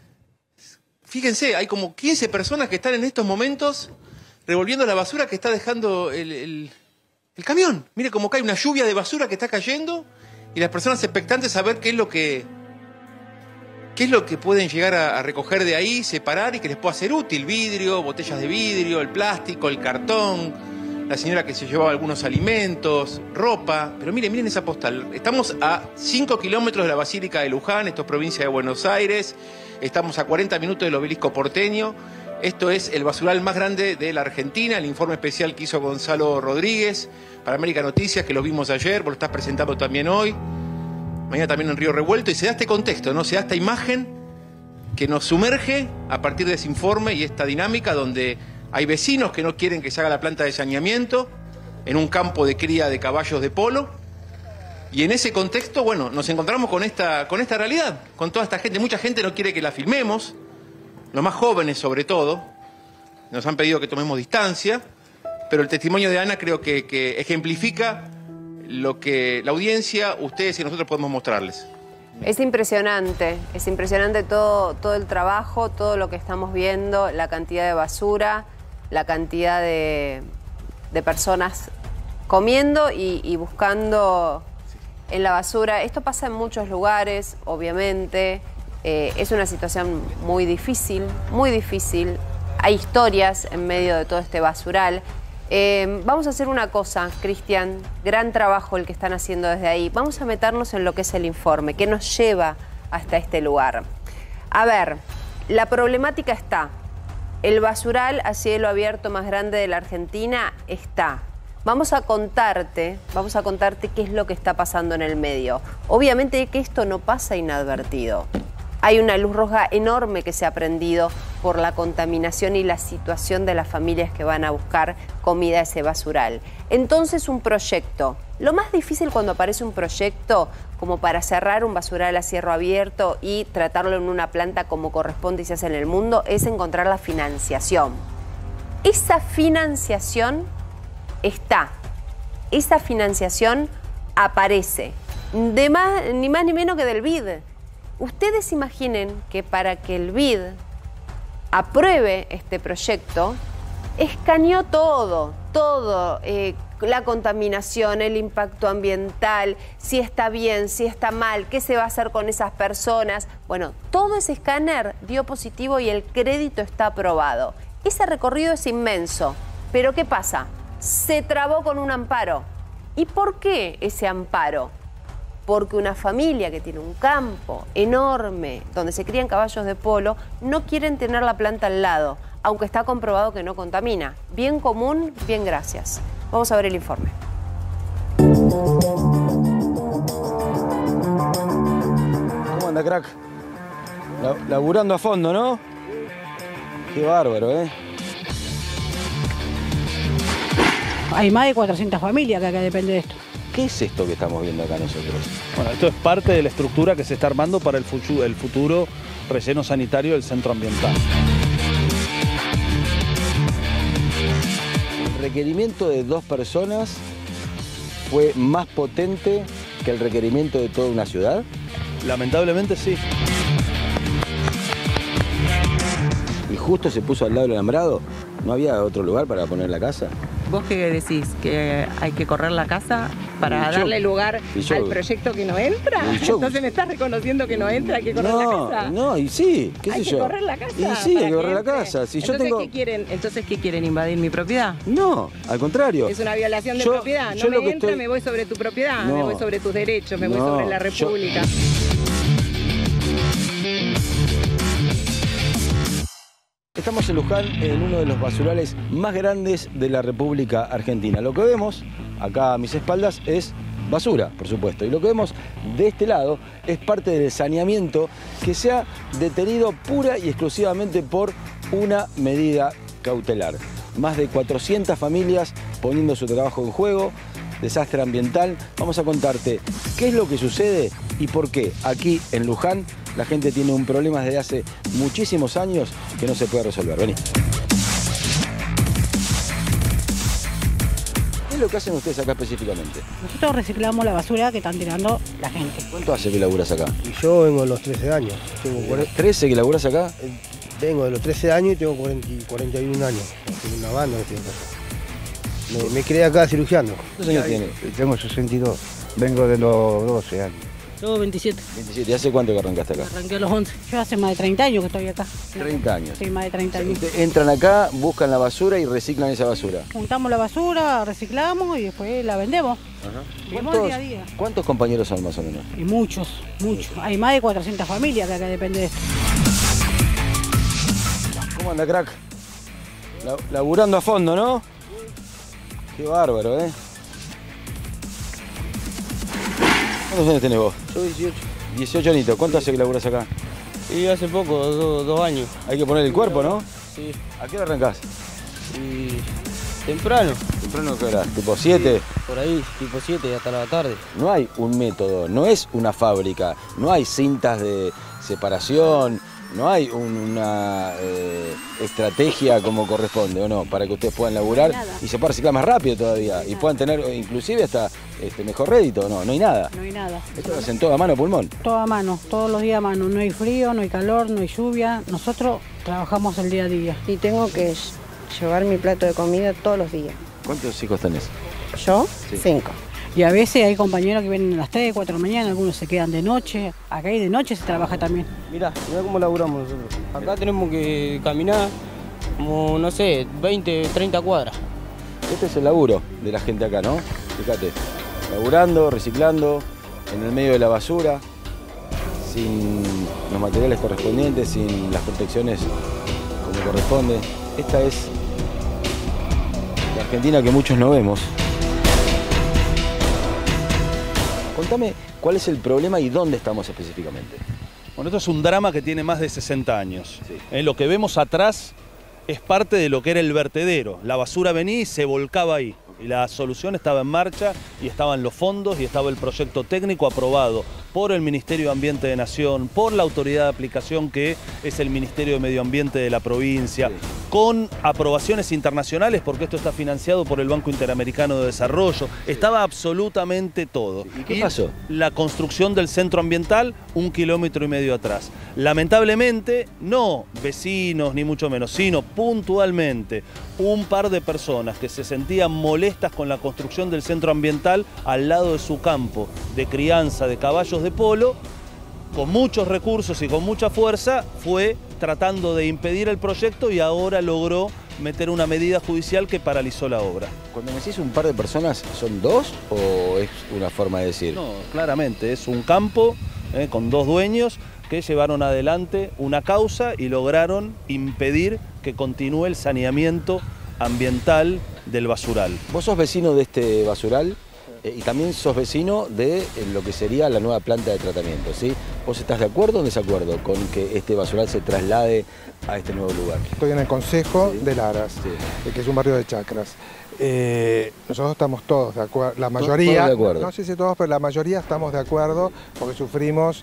Fíjense, hay como 15 personas que están en estos momentos revolviendo la basura que está dejando el camión. Mire cómo cae una lluvia de basura que está cayendo y las personas expectantes a ver qué es lo que pueden llegar a recoger de ahí, separar y que les pueda ser útil. Vidrio, botellas de vidrio, el plástico, el cartón, la señora que se llevaba algunos alimentos, ropa. Pero miren esa postal. Estamos a 5 kilómetros de la Basílica de Luján, esto es provincia de Buenos Aires. Estamos a 40 minutos del Obelisco porteño. Esto es el basural más grande de la Argentina, el informe especial que hizo Gonzalo Rodríguez para América Noticias, que lo vimos ayer, vos lo estás presentando también hoy. Mañana también en Río Revuelto. Y se da este contexto, ¿no? Se da esta imagen que nos sumerge a partir de ese informe y esta dinámica donde hay vecinos que no quieren que se haga la planta de saneamiento en un campo de cría de caballos de polo. Y en ese contexto, bueno, nos encontramos con esta realidad, con toda esta gente. Mucha gente no quiere que la filmemos, los más jóvenes sobre todo. Nos han pedido que tomemos distancia, pero el testimonio de Ana creo que ejemplifica lo que la audiencia, ustedes y nosotros podemos mostrarles. Es impresionante todo el trabajo, todo lo que estamos viendo, la cantidad de basura, la cantidad de personas comiendo y buscando en la basura. Esto pasa en muchos lugares, obviamente. Es una situación muy difícil, muy difícil. Hay historias en medio de todo este basural. Vamos a hacer una cosa, Cristian, gran trabajo el que están haciendo desde ahí. Vamos a meternos en lo que es el informe, que nos lleva hasta este lugar. A ver, la problemática está. El basural a cielo abierto más grande de la Argentina está. Vamos a contarte qué es lo que está pasando en el medio. Obviamente que esto no pasa inadvertido. Hay una luz roja enorme que se ha prendido por la contaminación y la situación de las familias que van a buscar comida a ese basural. Entonces, un proyecto. Lo más difícil cuando aparece un proyecto como para cerrar un basural a cielo abierto y tratarlo en una planta como corresponde y se hace en el mundo es encontrar la financiación. Esa financiación está. Esa financiación aparece. Ni más ni menos que del BID. Ustedes imaginen que para que el BID apruebe este proyecto, escaneó todo, la contaminación, el impacto ambiental, si está bien, si está mal, qué se va a hacer con esas personas. Bueno, todo ese escáner dio positivo y el crédito está aprobado. Ese recorrido es inmenso, pero ¿qué pasa? Se trabó con un amparo. ¿Y por qué ese amparo? Porque una familia que tiene un campo enorme donde se crían caballos de polo no quieren tener la planta al lado, aunque está comprobado que no contamina. Bien común, bien gracias. Vamos a ver el informe. ¿Cómo anda, crack? Laburando a fondo, ¿no? Qué bárbaro, ¿eh? Hay más de 400 familias que acá depende de esto. ¿Qué es esto que estamos viendo acá nosotros? Bueno, esto es parte de la estructura que se está armando para el futuro relleno sanitario del centro ambiental. El requerimiento de 2 personas fue más potente que el requerimiento de toda una ciudad. Lamentablemente sí. Y justo se puso al lado del alambrado. ¿No había otro lugar para poner la casa? ¿Vos qué decís? ¿Que hay que correr la casa para darle lugar al proyecto que no entra? Entonces me estás reconociendo que no entra, hay que correr la casa. No, y sí, qué sé yo. Hay que correr la casa. Y sí, hay que correr la casa. Si yo tengo... ¿Entonces qué quieren? ¿Invadir mi propiedad? No, al contrario. Es una violación de propiedad. No me entra, me voy sobre tu propiedad, me voy sobre tus derechos, me voy sobre la República. Estamos en Luján, en uno de los basurales más grandes de la República Argentina. Lo que vemos acá a mis espaldas es basura, por supuesto. Y lo que vemos de este lado es parte del saneamiento que se ha detenido pura y exclusivamente por una medida cautelar. Más de 400 familias poniendo su trabajo en juego, desastre ambiental. Vamos a contarte qué es lo que sucede y por qué aquí en Luján la gente tiene un problema desde hace muchísimos años que no se puede resolver. Vení. ¿Qué es lo que hacen ustedes acá específicamente? Nosotros reciclamos la basura que están tirando la gente. ¿Cuánto hace que laburas acá? Y yo vengo de los 13 años. Tengo ¿13 que laburas acá? Vengo de los 13 años y tengo 41 años. Tengo una banda que estoy acá. Me quedé acá cirugiando. ¿Cuántos años tiene? Tengo 62. Vengo de los 12 años. Yo 27. 27. ¿Y hace cuánto que arrancaste acá? Arranqué a los 11. Yo hace más de 30 años que estoy acá. 30 años. Sí, más de 30 años. Entran acá, buscan la basura y reciclan esa basura. Juntamos la basura, reciclamos y después la vendemos. Vivimos día a día. ¿Cuántos compañeros son más o menos? Y muchos. Hay más de 400 familias que acá depende de esto. ¿Cómo anda, crack? Laburando a fondo, ¿no? Qué bárbaro, ¿eh? ¿Cuántos años tenés vos? Yo 18. 18 añitos. ¿Cuánto hace que laburás acá? Y hace poco, 2 años. Hay que poner el cuerpo, ¿no? Sí. ¿A qué hora arrancás? Y temprano. ¿Temprano qué hora? ¿Tipo 7? Por ahí, tipo 7 hasta la tarde. No hay un método, no es una fábrica, no hay cintas de separación, no hay una estrategia como corresponde, ¿o no? Para que ustedes puedan laburar y se pueda reciclar más rápido todavía y puedan tener inclusive hasta mejor rédito, no hay nada. No hay nada. Esto lo hacen todo a mano, pulmón. Todo a mano, todos los días a mano. No hay frío, no hay calor, no hay lluvia. Nosotros trabajamos el día a día. Y tengo que llevar mi plato de comida todos los días. ¿Cuántos hijos tenés? ¿Yo? Sí. 5. Y a veces hay compañeros que vienen a las 3, 4 de la mañana, algunos se quedan de noche. Acá y de noche se trabaja también. Mirá cómo laburamos nosotros. Acá tenemos que caminar como, no sé, 20, 30 cuadras. Este es el laburo de la gente acá, ¿no? Fíjate, laburando, reciclando, en el medio de la basura, sin los materiales correspondientes, sin las protecciones como corresponde. Esta es la Argentina que muchos no vemos. Contame cuál es el problema y dónde estamos específicamente. Bueno, esto es un drama que tiene más de 60 años. Sí. Lo que vemos atrás es parte de lo que era el vertedero. La basura venía y se volcaba ahí. Y la solución estaba en marcha y estaban los fondos y estaba el proyecto técnico aprobado por el Ministerio de Ambiente de Nación, por la autoridad de aplicación que es el Ministerio de Medio Ambiente de la provincia, con aprobaciones internacionales porque esto está financiado por el Banco Interamericano de Desarrollo. Estaba absolutamente todo. ¿Y qué pasó? La construcción del centro ambiental 1,5 kilómetros atrás. Lamentablemente, no vecinos ni mucho menos, sino puntualmente un par de personas que se sentían molestas con la construcción del centro ambiental al lado de su campo de crianza de caballos de polo, con muchos recursos y con mucha fuerza, fue tratando de impedir el proyecto y ahora logró meter una medida judicial que paralizó la obra. Cuando me decís un par de personas, ¿son dos o es una forma de decir? No, claramente, es un campo con dos dueños que llevaron adelante una causa y lograron impedir que continúe el saneamiento ambiental del basural. Vos sos vecino de este basural y también sos vecino de lo que sería la nueva planta de tratamiento, ¿sí? ¿Vos estás de acuerdo o en desacuerdo con que este basural se traslade a este nuevo lugar? Estoy en el Consejo de Laras, que es un barrio de Chacras. Nosotros estamos todos de acuerdo, la mayoría, todos de acuerdo. No sé si todos, pero la mayoría estamos de acuerdo porque sufrimos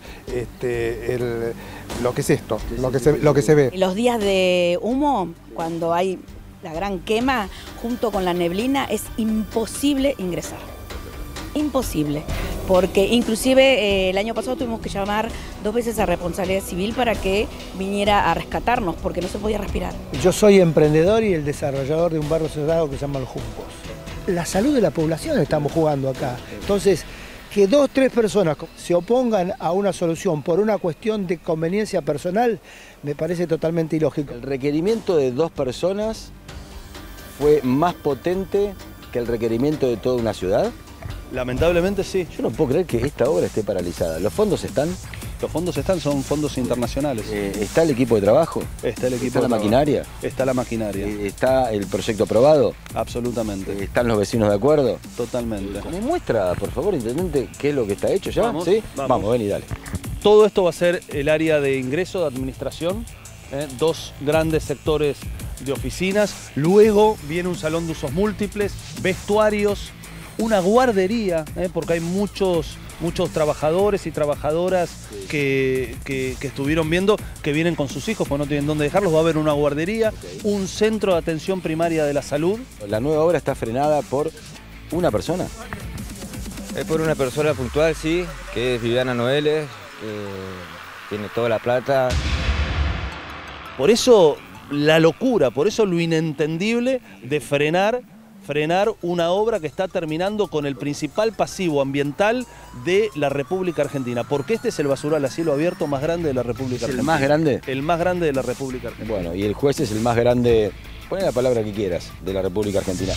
lo que es esto, lo que se ve. Los días de humo, cuando hay la gran quema, junto con la neblina, es imposible ingresar. Imposible, porque inclusive el año pasado tuvimos que llamar 2 veces a responsabilidad civil para que viniera a rescatarnos, porque no se podía respirar. Yo soy emprendedor y el desarrollador de un barrio cerrado que se llama Los Juncos. La salud de la población estamos jugando acá. Entonces, que 2 o 3 personas se opongan a una solución por una cuestión de conveniencia personal, me parece totalmente ilógico. El requerimiento de 2 personas fue más potente que el requerimiento de toda una ciudad. Lamentablemente sí. Yo no puedo creer que esta obra esté paralizada. ¿Los fondos están? Los fondos están, son fondos internacionales. ¿Está el equipo de trabajo? Está el equipo ¿Está de la maquinaria? Está la maquinaria. ¿Está el proyecto aprobado? Absolutamente. ¿Están los vecinos de acuerdo? Totalmente. ¿Me muestra, por favor, intendente, qué es lo que está hecho ya? Vamos, ¿Sí? vamos, ven y dale. Todo esto va a ser el área de ingreso, de administración, 2 grandes sectores de oficinas. Luego viene un salón de usos múltiples, vestuarios, una guardería, porque hay muchos trabajadores y trabajadoras que estuvieron viendo que vienen con sus hijos porque no tienen dónde dejarlos. Va a haber una guardería, un centro de atención primaria de la salud. ¿La nueva obra está frenada por una persona? Es por una persona puntual, sí, que es Viviana Noeles, que tiene toda la plata. Por eso la locura, por eso lo inentendible de frenar una obra que está terminando con el principal pasivo ambiental de la República Argentina. Porque este es el basural a cielo abierto más grande de la República Argentina. ¿El más grande? El más grande de la República Argentina. Bueno, y el juez es el más grande, poné la palabra que quieras, de la República Argentina.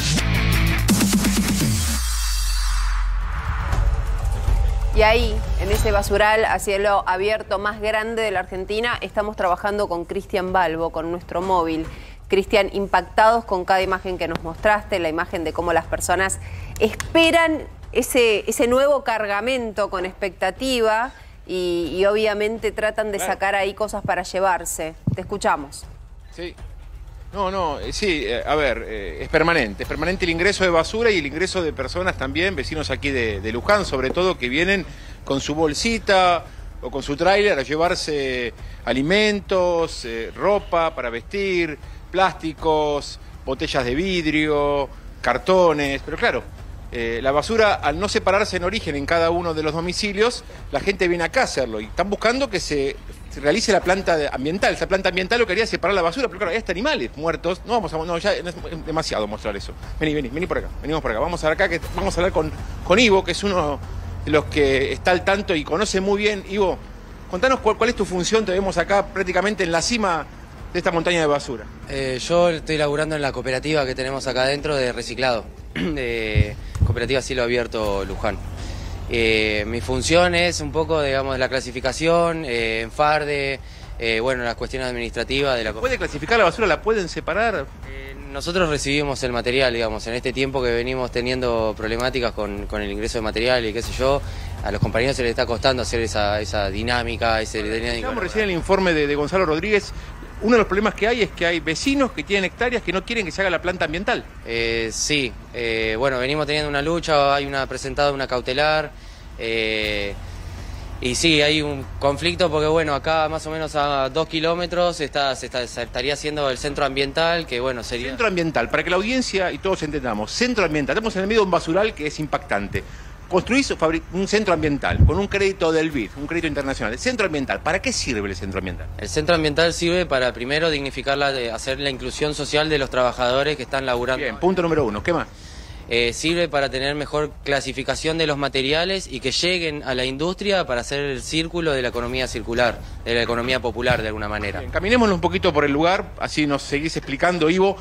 Y ahí, en ese basural a cielo abierto más grande de la Argentina, estamos trabajando con Cristian Balbo, con nuestro móvil. Cristian, impactados con cada imagen que nos mostraste, la imagen de cómo las personas esperan ese nuevo cargamento con expectativa y obviamente tratan de sacar ahí cosas para llevarse. Te escuchamos. Sí. Sí, a ver, es permanente el ingreso de basura y el ingreso de personas también, vecinos aquí de Luján, sobre todo, que vienen con su bolsita o con su tráiler a llevarse alimentos, ropa para vestir, plásticos, botellas de vidrio, cartones, pero claro, la basura, al no separarse en origen en cada uno de los domicilios, la gente viene acá a hacerlo y están buscando que se realice la planta ambiental. Esa planta ambiental lo que haría es separar la basura, pero claro, hay hasta animales muertos. Ya es demasiado mostrar eso. Vení por acá, venimos por acá. Vamos a hablar con Ivo, que es uno de los que está al tanto y conoce muy bien. Ivo, contanos cuál es tu función. Te vemos acá prácticamente en la cima de esta montaña de basura. Yo estoy laburando en la cooperativa que tenemos acá adentro de reciclado, de Cooperativa Cielo Abierto Luján. Mi función es un poco, digamos, la clasificación, enfarde, las cuestiones administrativas de la... ¿Puede clasificar la basura? ¿La pueden separar? Nosotros recibimos el material, digamos, en este tiempo que venimos teniendo problemáticas con el ingreso de material y qué sé yo, a los compañeros se les está costando hacer esa dinámica, Estamos recién el informe de Gonzalo Rodríguez. Uno de los problemas que hay es que hay vecinos que tienen hectáreas que no quieren que se haga la planta ambiental. Sí, venimos teniendo una lucha, hay presentada una cautelar, y sí, hay un conflicto porque acá más o menos a 2 kilómetros se estaría haciendo el centro ambiental, que sería... Centro ambiental, para que la audiencia y todos entendamos, centro ambiental, estamos en el medio de un basural que es impactante. Construís un centro ambiental con un crédito del BID, un crédito internacional. El centro ambiental, ¿para qué sirve el centro ambiental? El centro ambiental sirve para, primero, dignificar hacer la inclusión social de los trabajadores que están laburando. Bien, punto número 1. ¿Qué más? Sirve para tener mejor clasificación de los materiales y que lleguen a la industria para hacer el círculo de la economía circular, de la economía popular de alguna manera. Bien, caminémonos un poquito por el lugar, así nos seguís explicando, Ivo.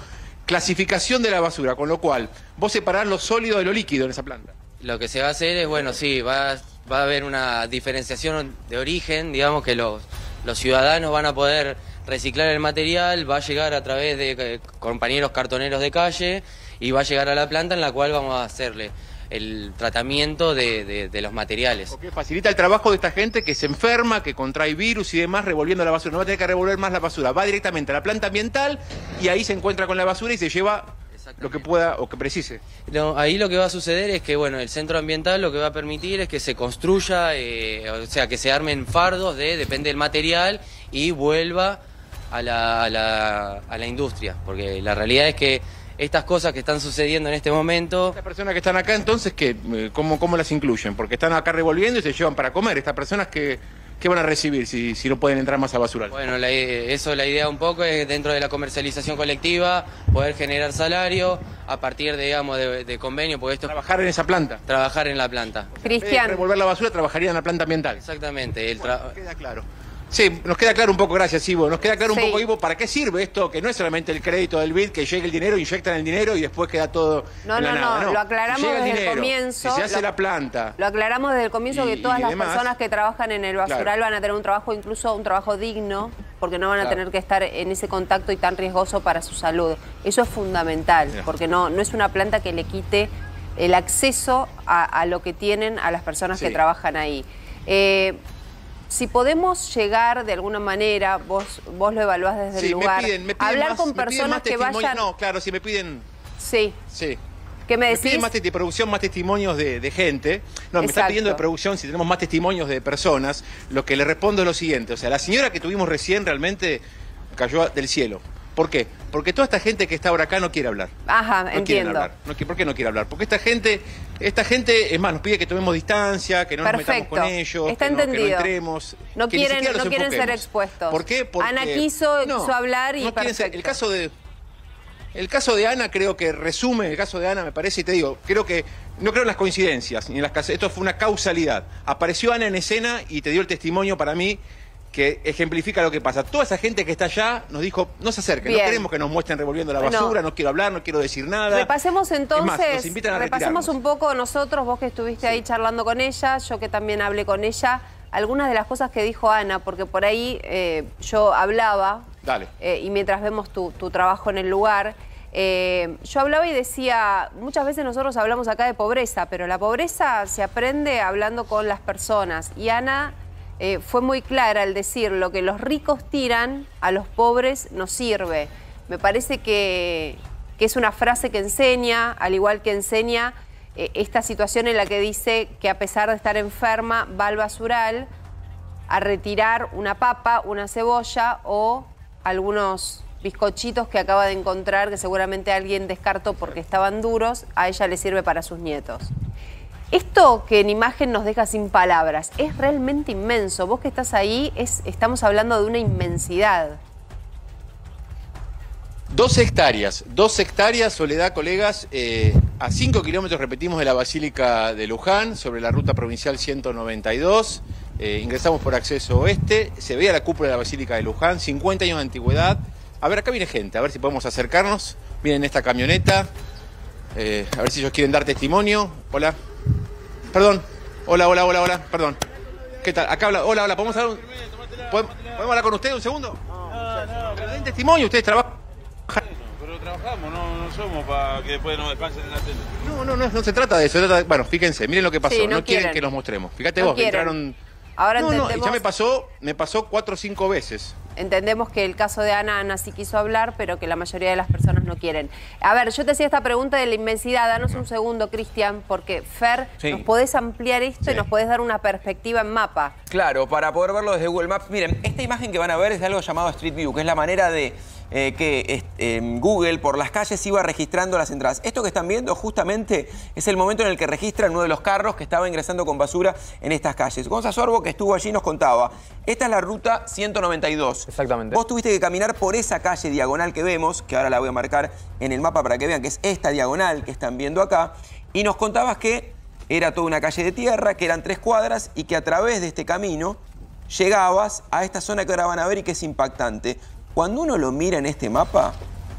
clasificación de la basura, con lo cual vos separás lo sólido de lo líquido en esa planta. Lo que se va a hacer es, bueno, sí, va a haber una diferenciación de origen, digamos que los ciudadanos van a poder reciclar el material, va a llegar a través de compañeros cartoneros de calle y va a llegar a la planta en la cual vamos a hacerle el tratamiento de los materiales. Porque facilita el trabajo de esta gente que se enferma, que contrae virus y demás revolviendo la basura. No va a tener que revolver más la basura, va directamente a la planta ambiental y ahí se encuentra con la basura y se lleva lo que pueda o que precise. No, ahí lo que va a suceder es que, bueno, el centro ambiental lo que va a permitir es que se construya, o sea, que se armen fardos depende del material y vuelva a la industria, porque la realidad es que estas cosas que están sucediendo en este momento... Estas personas que están acá, entonces, ¿cómo las incluyen? Porque están acá revolviendo y se llevan para comer. Estas personas ¿qué van a recibir si no pueden entrar más a basural? Bueno, la idea un poco es, dentro de la comercialización colectiva, poder generar salario a partir, digamos, de convenio, porque esto... Trabajar en esa planta. Trabajar en la planta. Cristian. Revolver la basura, trabajaría en la planta ambiental. Exactamente. Queda claro. Sí, nos queda claro un poco, gracias Ivo, nos queda claro un poco, Ivo, ¿para qué sirve esto? Que no es solamente el crédito del BID, que llegue el dinero, inyectan el dinero y después queda todo en la nada. No, lo aclaramos desde el comienzo. Si se hace la planta. Lo aclaramos desde el comienzo que todas las personas que trabajan en el basural van a tener un trabajo, incluso un trabajo digno, porque no van a tener que estar en ese contacto y tan riesgoso para su salud. Eso es fundamental, porque no es una planta que le quite el acceso a lo que tienen a las personas que trabajan ahí. Si podemos llegar de alguna manera, vos lo evaluás desde el lugar, hablar con personas que vayan... No, claro, si me piden... Sí. Sí. ¿Qué me decís? Me piden más de producción, más testimonios de gente. No, me está pidiendo de producción, si tenemos más testimonios de personas, lo que le respondo es lo siguiente. O sea, la señora que tuvimos recién realmente cayó del cielo. ¿Por qué? Porque toda esta gente que está ahora acá no quiere hablar. Ajá, no entiendo. Hablar. ¿Por qué no quiere hablar? Porque esta gente, es más, nos pide que tomemos distancia, que no nos metamos con ellos, está que entendido. No entremos. No quieren ser expuestos. ¿Por qué? Porque Ana quiso hablar y perfecto. El caso de Ana creo que resume, el caso de Ana me parece, y te digo, no creo en las coincidencias, ni en esto fue una causalidad. Apareció Ana en escena y te dio el testimonio para mí que ejemplifica lo que pasa. Toda esa gente que está allá nos dijo, no se acerquen, no queremos que nos muestren revolviendo la basura, no quiero hablar, no quiero decir nada. Repasemos entonces, más, nos invitan a repasemos un poco nosotros, vos que estuviste ahí charlando con ella, yo que también hablé con ella, algunas de las cosas que dijo Ana, porque por ahí yo hablaba, y mientras vemos tu trabajo en el lugar, yo hablaba y decía, muchas veces nosotros hablamos acá de pobreza, pero la pobreza se aprende hablando con las personas, y Ana... fue muy clara al decir lo que los ricos tiran a los pobres no sirve. Me parece que es una frase que enseña, al igual que enseña esta situación en la que dice que a pesar de estar enferma va al basural a retirar una papa, una cebolla o algunos bizcochitos que acaba de encontrar que seguramente alguien descartó porque estaban duros, a ella le sirve para sus nietos. Esto que en imagen nos deja sin palabras es realmente inmenso. Vos que estás ahí, estamos hablando de una inmensidad. 2 hectáreas, Soledad, colegas, a 5 kilómetros, repetimos, de la Basílica de Luján, sobre la ruta provincial 192. Ingresamos por acceso oeste, se veía la cúpula de la Basílica de Luján, 50 años de antigüedad. A ver, acá viene gente, a ver si podemos acercarnos. Vienen en esta camioneta, a ver si ellos quieren dar testimonio. Hola. Perdón. Hola. Perdón. ¿Qué tal? Acá habla. Hola. ¿Podemos hablar con usted un segundo? No. Pero den testimonio, ustedes trabajan. Pero trabajamos, no somos para que después nos descansen en la tele. No se trata de eso. Bueno, fíjense, miren lo que pasó. Sí, no quieren que los mostremos. Fíjate vos, que entraron... Ahora entendemos... ya me pasó 4 o 5 veces. Entendemos que el caso de Ana sí quiso hablar, pero que la mayoría de las personas no quieren. A ver, yo te hacía esta pregunta de la inmensidad. Danos un segundo, Cristian, porque Fer, ¿nos podés ampliar esto y nos podés dar una perspectiva en mapa? Claro, para poder verlo desde Google Maps. Miren, esta imagen que van a ver es de algo llamado Street View, que es la manera de que Google por las calles iba registrando las entradas. Esto que están viendo justamente es el momento en el que registran uno de los carros que estaba ingresando con basura en estas calles. Gonzalo Sorbo, que estuvo allí, nos contaba, esta es la ruta 192. Exactamente. Vos tuviste que caminar por esa calle diagonal que vemos, que ahora la voy a marcar en el mapa para que vean que es esta diagonal que están viendo acá, y nos contabas que era toda una calle de tierra, que eran 3 cuadras y que a través de este camino llegabas a esta zona que ahora van a ver y que es impactante. Cuando uno lo mira en este mapa,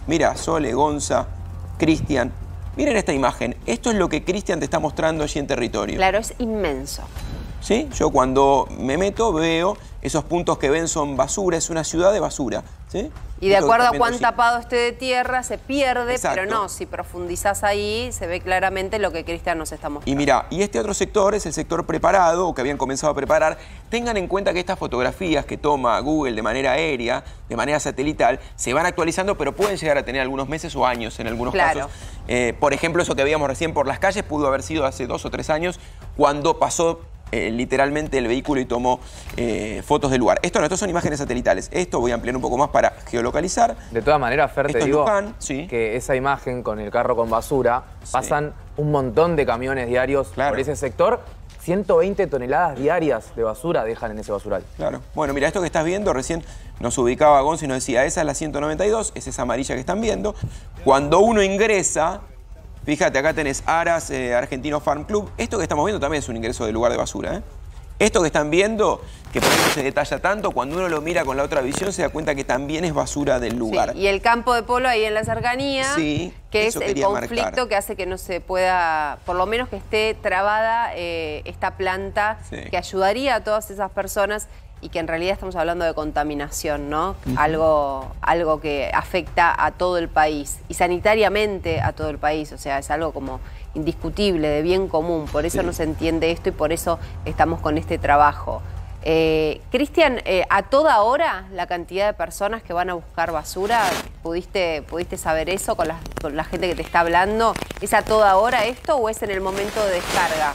Mira, Sole, Gonza, Cristian. Miren esta imagen. Esto es lo que Cristian te está mostrando allí en territorio. Claro, es inmenso. ¿Sí? Yo cuando me meto veo esos puntos que ven son basura, es una ciudad de basura. ¿Sí? Y de acuerdo a cuán tapado esté de tierra, se pierde, Exacto. pero no, si profundizás ahí, se ve claramente lo que Cristian nos está mostrando. Y mira, y este otro sector es el sector preparado, o que habían comenzado a preparar. Tengan en cuenta que estas fotografías que toma Google de manera aérea, de manera satelital, se van actualizando, pero pueden llegar a tener algunos meses o años en algunos casos. Por ejemplo, eso que veíamos recién por las calles pudo haber sido hace 2 o 3 años, cuando pasó literalmente el vehículo y tomó fotos del lugar. Esto no, estos son imágenes satelitales. Esto voy a ampliar un poco más para geolocalizar. De todas maneras, Fer, te digo Luján, sí, que esa imagen con el carro con basura, pasan un montón de camiones diarios por ese sector. 120 toneladas diarias de basura dejan en ese basural. Claro. Bueno, mira, esto que estás viendo, recién nos ubicaba Gonzi y nos decía, esa es la 192, es esa amarilla que están viendo. Cuando uno ingresa, fíjate, acá tenés Aras, Argentino Farm Club. Esto que estamos viendo también es un ingreso del lugar de basura, Esto que están viendo, que por eso se detalla tanto, cuando uno lo mira con la otra visión se da cuenta que también es basura del lugar. Sí, y el campo de polo ahí en la cercanía, que es el conflicto marcar. Que hace que no se pueda, por lo menos que esté trabada esta planta que ayudaría a todas esas personas y que en realidad estamos hablando de contaminación, ¿no? Algo que afecta a todo el país y sanitariamente a todo el país, o sea, es algo como indiscutible, de bien común, por eso no se entiende esto y por eso estamos con este trabajo. Cristian, ¿a toda hora la cantidad de personas que van a buscar basura? ¿Pudiste saber eso con la gente que te está hablando? ¿Es a toda hora esto o es en el momento de descarga?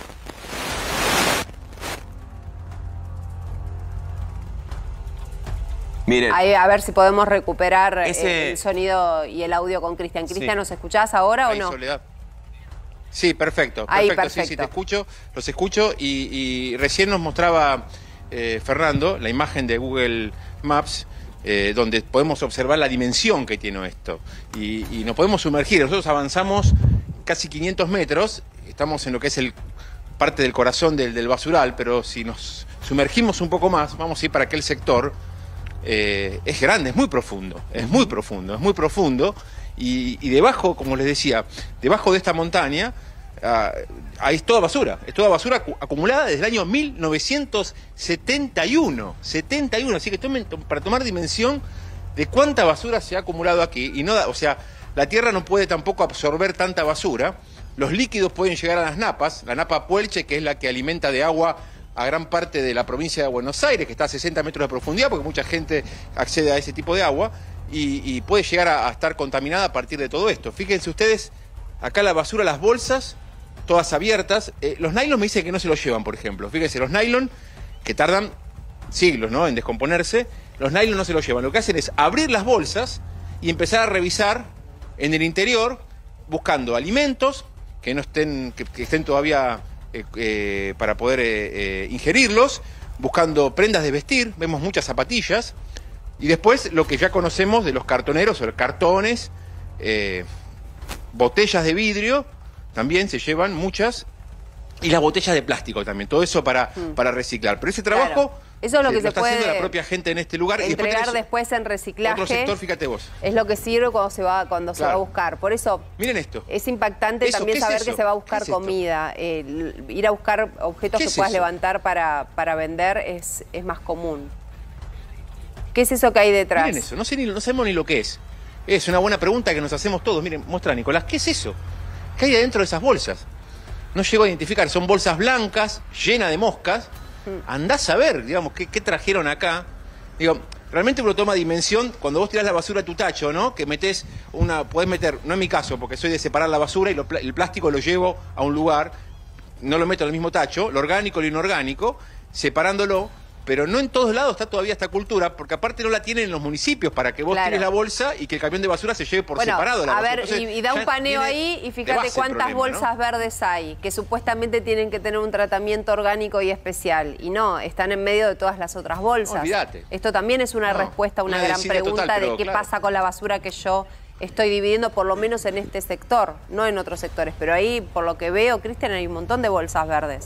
Miren. Ahí, a ver si podemos recuperar el sonido y el audio con Cristian. Cristian, ¿nos escuchás ahora o no? Soledad. Sí, perfecto. Ahí, perfecto. Sí, te escucho, los escucho y recién nos mostraba Fernando la imagen de Google Maps donde podemos observar la dimensión que tiene esto y nos podemos sumergir. Nosotros avanzamos casi 500 metros, estamos en lo que es parte del corazón del basural, pero si nos sumergimos un poco más, vamos a ir para aquel sector. Es grande, es muy profundo, y debajo, como les decía, debajo de esta montaña hay toda basura, acumulada desde el año 1971, así que para tomar dimensión de cuánta basura se ha acumulado aquí, y no, o sea, la tierra no puede tampoco absorber tanta basura, los líquidos pueden llegar a las napas, la napa Puelche, que es la que alimenta de agua a gran parte de la provincia de Buenos Aires, que está a 60 metros de profundidad, porque mucha gente accede a ese tipo de agua, y puede llegar a estar contaminada a partir de todo esto. Fíjense ustedes, acá la basura, las bolsas, todas abiertas. Los nylon me dicen que no se los llevan, por ejemplo. Fíjense, los nylon, que tardan siglos, ¿no?, en descomponerse, los nylon no se los llevan. Lo que hacen es abrir las bolsas y empezar a revisar en el interior, buscando alimentos que no estén, que estén todavía para poder ingerirlos, buscando prendas de vestir, vemos muchas zapatillas, y después lo que ya conocemos de los cartoneros, o cartones, botellas de vidrio, también se llevan muchas, y las botellas de plástico también, todo eso para reciclar. Pero ese trabajo eso es lo que se está puede haciendo la propia gente en este lugar. Entregar después en reciclaje. Otro sector, fíjate vos. Es lo que sirve cuando se va a buscar. Por eso miren esto. Es impactante también saber que se va a buscar comida. Ir a buscar objetos que puedas levantar para vender es más común. ¿Qué es eso que hay detrás? Miren eso, no sabemos ni lo que es. Es una buena pregunta que nos hacemos todos. Miren, muestra Nicolás, ¿qué es eso? ¿Qué hay adentro de esas bolsas? No llego a identificar, son bolsas blancas, llenas de moscas. Andás a ver, digamos, qué trajeron acá. Digo, realmente uno toma dimensión cuando vos tirás la basura a tu tacho, ¿no? Que metés podés meter, no en mi caso, porque soy de separar la basura y el plástico lo llevo a un lugar, no lo meto en el mismo tacho, lo orgánico y lo inorgánico, separándolo. Pero no en todos lados está todavía esta cultura, porque aparte no la tienen en los municipios para que vos tires la bolsa y que el camión de basura se lleve por separado la basura. Entonces, y da un paneo ahí y fíjate cuántas bolsas verdes hay, que supuestamente tienen que tener un tratamiento orgánico y especial. Y no, están en medio de todas las otras bolsas. Olvídate. Esto también es una respuesta a una gran pregunta de qué pasa con la basura que yo estoy dividiendo, por lo menos en este sector, no en otros sectores. Pero ahí, por lo que veo, Cristian, hay un montón de bolsas verdes.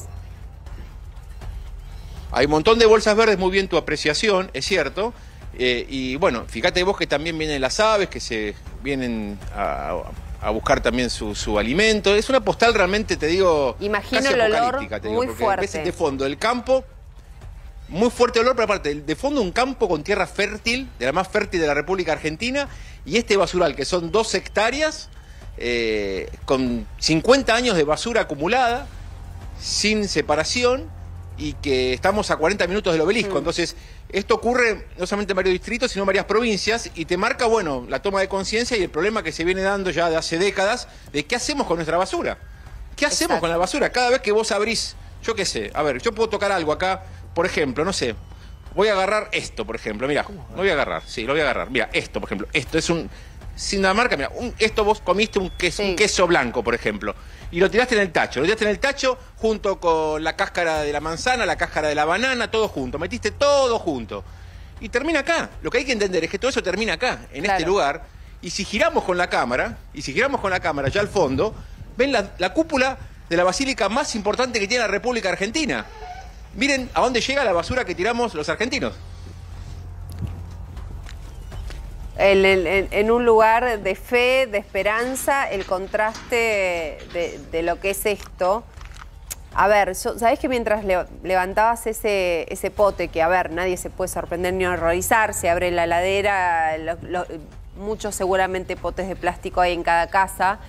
Hay un montón de bolsas verdes, muy bien tu apreciación, es cierto. Y bueno, fíjate vos que también vienen las aves, que vienen a buscar también su alimento. Es una postal realmente, te digo, imagino casi el olor apocalíptica, te digo, muy porque fuerte. ves de fondo el campo, muy fuerte olor, pero aparte, de fondo un campo con tierra fértil, de la más fértil de la República Argentina, y este basural, que son 2 hectáreas, con 50 años de basura acumulada, sin separación, y que estamos a 40 minutos del Obelisco. Entonces, esto ocurre no solamente en varios distritos, sino en varias provincias, y te marca, bueno, la toma de conciencia y el problema que se viene dando ya de hace décadas, de qué hacemos con nuestra basura. ¿Qué hacemos con la basura? Cada vez que vos abrís, yo qué sé, a ver, yo puedo tocar algo acá, por ejemplo, no sé, voy a agarrar esto, por ejemplo, mira, lo voy a agarrar, sí, lo voy a agarrar, mira, esto, por ejemplo, esto es sin la marca, mira, esto vos comiste un queso blanco, por ejemplo, y lo tiraste en el tacho, junto con la cáscara de la manzana, la cáscara de la banana, todo junto, metiste todo junto. Y termina acá. Lo que hay que entender es que todo eso termina acá, en este lugar, y si giramos con la cámara, ya al fondo, ven la cúpula de la basílica más importante que tiene la República Argentina. Miren a dónde llega la basura que tiramos los argentinos. En un lugar de fe, de esperanza, el contraste de lo que es esto. A ver, ¿sabés que mientras levantabas ese pote, que a ver, nadie se puede sorprender ni horrorizar, se abre la heladera, muchos seguramente potes de plástico hay en cada casa?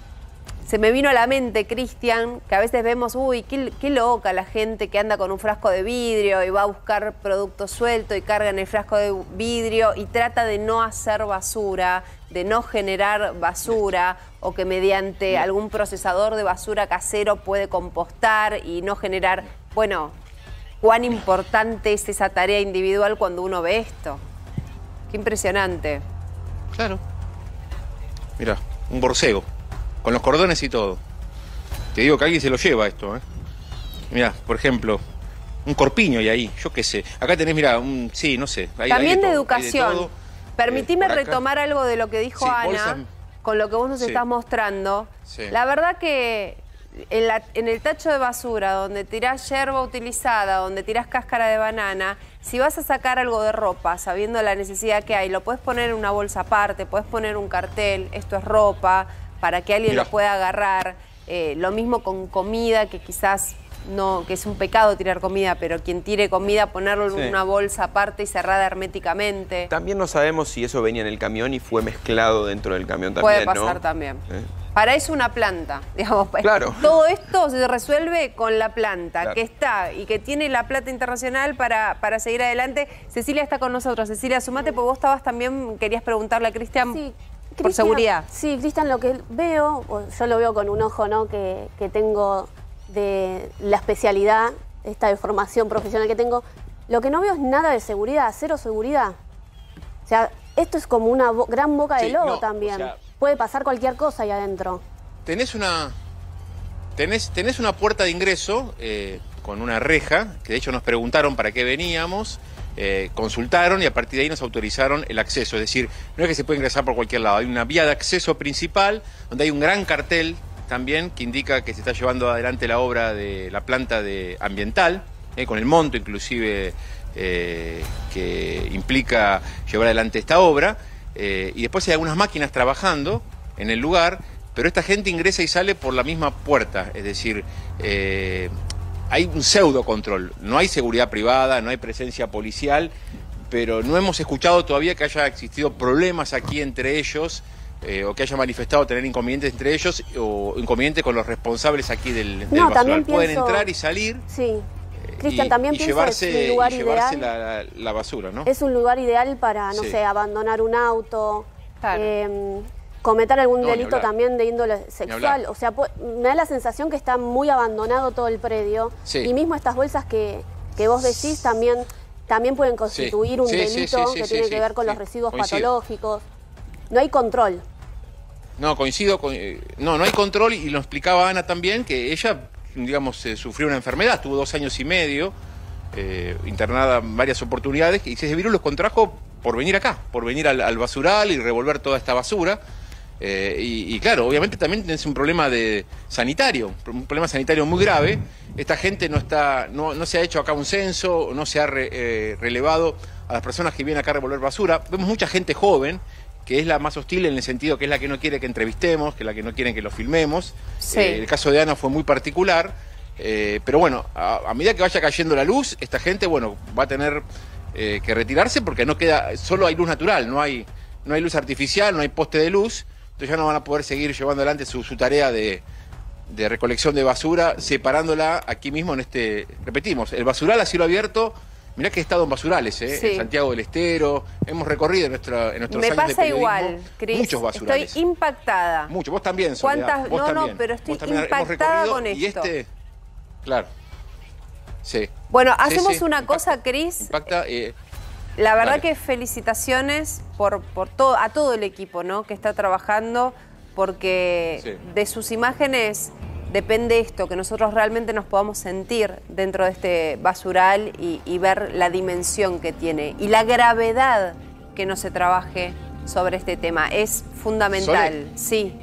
Se me vino a la mente, Cristian, que a veces vemos, uy, qué loca la gente que anda con un frasco de vidrio y va a buscar producto suelto y carga en el frasco de vidrio y trata de no hacer basura, de no generar basura, o que mediante algún procesador de basura casero puede compostar y no generar... Bueno, ¿cuán importante es esa tarea individual cuando uno ve esto? Qué impresionante. Claro. Mira, un borcego. Con los cordones y todo. Te digo que alguien se lo lleva esto, ¿eh? Mirá, por ejemplo, un corpiño y ahí, yo qué sé. Acá tenés, mirá, sí, no sé. También de educación. Permitime retomar algo de lo que dijo Ana, bolsas, con lo que vos nos estás mostrando. Sí. La verdad que en el tacho de basura, donde tirás yerba utilizada, donde tirás cáscara de banana, si vas a sacar algo de ropa, sabiendo la necesidad que hay, lo puedes poner en una bolsa aparte, puedes poner un cartel, esto es ropa, para que alguien lo pueda agarrar. Lo mismo con comida, que quizás no, que es un pecado tirar comida, pero quien tire comida, ponerlo en una bolsa aparte y cerrada herméticamente. También no sabemos si eso venía en el camión y fue mezclado dentro del camión también, puede pasar, ¿no? También. Para eso una planta, digamos. Claro. Todo esto se resuelve con la planta, que está y que tiene la plata internacional para seguir adelante. Cecilia está con nosotros. Cecilia, sumate, porque vos estabas también, querías preguntarle a Cristian. Sí. Por seguridad. Sí, Cristian, lo que veo, yo lo veo con un ojo, ¿no?, que tengo de la especialidad, esta de formación profesional que tengo, lo que no veo es nada de seguridad, cero seguridad. O sea, esto es como una gran boca de lobo también. O sea, puede pasar cualquier cosa ahí adentro. Tenés una puerta de ingreso con una reja, que de hecho nos preguntaron para qué veníamos. Consultaron y a partir de ahí nos autorizaron el acceso, es decir, no es que se puede ingresar por cualquier lado, hay una vía de acceso principal donde hay un gran cartel también que indica que se está llevando adelante la obra de la planta ambiental, con el monto inclusive que implica llevar adelante esta obra, y después hay algunas máquinas trabajando en el lugar, pero esta gente ingresa y sale por la misma puerta, es decir, hay un pseudo control, no hay seguridad privada, no hay presencia policial, pero no hemos escuchado todavía que haya existido problemas aquí entre ellos, o que haya manifestado tener inconvenientes entre ellos, o inconvenientes con los responsables aquí del basural. Pueden entrar y salir. Sí. Cristian, también pienso que es un lugar ideal. La basura, ¿no? Es un lugar ideal para, no sé, abandonar un auto, cometer algún delito también de índole sexual. O sea, me da la sensación que está muy abandonado todo el predio. Y mismo estas bolsas que vos decís también pueden constituir un delito que tiene que ver con los residuos patológicos. No hay control. No, coincido. No hay control, y lo explicaba Ana también, que ella, digamos, sufrió una enfermedad, estuvo 2 años y medio, internada en varias oportunidades, y ese virus los contrajo por venir acá, por venir al basural y revolver toda esta basura. Y claro, obviamente también tenés un problema sanitario, un problema sanitario muy grave. Esta gente no se ha hecho acá un censo, no se ha relevado a las personas que vienen acá a revolver basura. Vemos mucha gente joven que es la más hostil en el sentido que es la que no quiere que entrevistemos, que es la que no quiere que lo filmemos. Sí. El caso de Ana fue muy particular, pero bueno, a medida que vaya cayendo la luz, esta gente, bueno, va a tener que retirarse porque no queda, solo hay luz natural, no hay luz artificial, no hay poste de luz, entonces ya no van a poder seguir llevando adelante su tarea de recolección de basura, separándola aquí mismo en este, repetimos, el basural a cielo abierto. Mirá que he estado en basurales, Sí. en Santiago del Estero, hemos recorrido en nuestros años de periodismo. Me pasa igual, Cris. Muchos basurales. Estoy impactada. Mucho, vos también, Soledad. ¿Cuántas? Vos No, también. no, pero estoy Vos también hemos impactada recorrido con y esto. Claro. Sí. Bueno, Sí, hacemos sí, una cosa, Cris. Impacta. La verdad Dale. que felicitaciones por todo, a todo el equipo, ¿no?, que está trabajando, porque Sí. de sus imágenes depende esto, que nosotros realmente nos podamos sentir dentro de este basural y ver la dimensión que tiene y la gravedad que no se trabaje sobre este tema. Es fundamental. ¿Sole? Sí.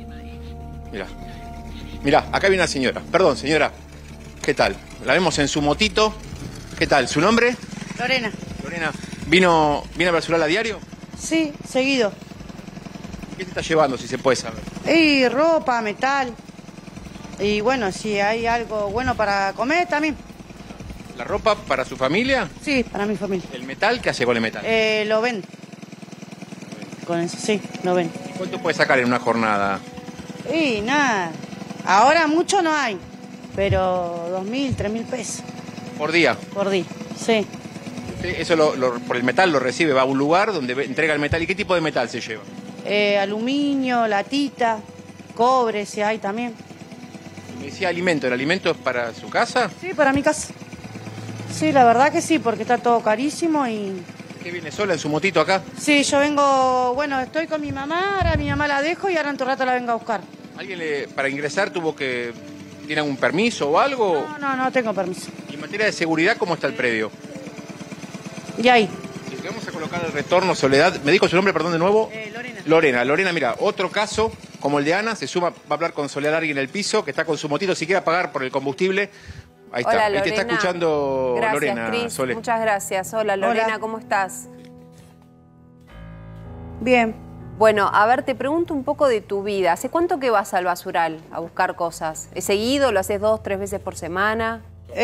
Mirá, acá viene una señora. Perdón, señora. ¿Qué tal? La vemos en su motito. ¿Qué tal? ¿Su nombre? Lorena. Lorena. ¿Viene a basural a diario? Sí, seguido. ¿Qué te está llevando, si se puede saber? Y ropa, metal. Y bueno, si hay algo bueno para comer también. ¿La ropa para su familia? Sí, para mi familia. ¿El metal? ¿Qué hace con el metal? Lo ven. Con eso, sí, lo ven. ¿Cuánto puede sacar en una jornada? Y nada. Ahora mucho no hay. Pero 2.000, 3.000 pesos ¿Por día? por día. Sí. Eso por el metal lo recibe, va a un lugar donde entrega el metal. ¿Y qué tipo de metal se lleva? Aluminio, latita, cobre, si hay también. Me decía alimento. ¿El alimento es para su casa? Sí, para mi casa. Sí, la verdad que sí, porque está todo carísimo y... ¿Qué viene sola en su motito acá? Sí, yo vengo, bueno, estoy con mi mamá, ahora mi mamá la dejo y ahora en tu rato la vengo a buscar. ¿Alguien para ingresar tuvo que... ¿Tiene algún permiso o algo? No tengo permiso. ¿Y en materia de seguridad cómo está el predio? Y ahí. Si vamos a colocar el retorno, Soledad, ¿me dijo su nombre, perdón, de nuevo? Lorena. Lorena, mira, otro caso como el de Ana, se suma, va a hablar con Soledad Argui en el piso, que está con su motito, si quiere pagar por el combustible. Ahí está, Hola, ahí te está Lorena. escuchando Gracias, Lorena, Cris. Sole. Muchas gracias. Hola, Lorena, ¿cómo estás? Bien. Bueno, a ver, te pregunto un poco de tu vida. ¿Hace cuánto que vas al basural a buscar cosas? ¿Es seguido? ¿Lo haces 2, 3 veces por semana?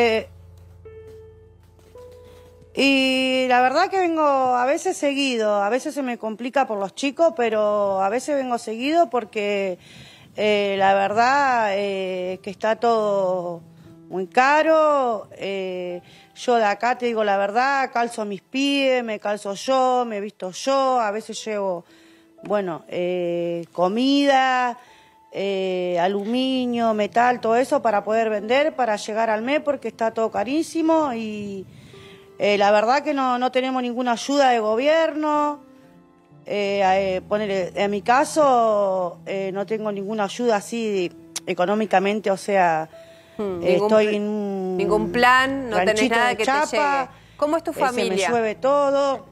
Y la verdad que vengo a veces seguido, a veces se me complica por los chicos, pero a veces vengo seguido porque la verdad que está todo muy caro. Yo de acá te digo la verdad, calzo mis pies, me calzo yo, me visto yo, a veces llevo, bueno, comida, aluminio, metal, todo eso para poder vender, para llegar al mes porque está todo carísimo y... la verdad que no tenemos ninguna ayuda de gobierno. Ponele, en mi caso no tengo ninguna ayuda así económicamente, o sea, estoy en ningún plan, no tenés ranchito nada de que chapa, te llegue. ¿Cómo es tu familia? Se me llueve todo,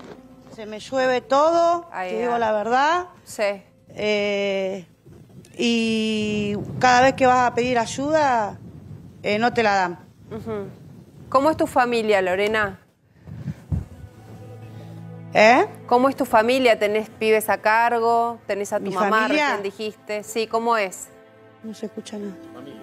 te digo la verdad. Sí. Y cada vez que vas a pedir ayuda, no te la dan. ¿Cómo es tu familia, Lorena? ¿Cómo es tu familia? ¿Tenés pibes a cargo? ¿Tenés a tu mamá, familia? recién dijiste? Sí, ¿cómo es? No se escucha nada.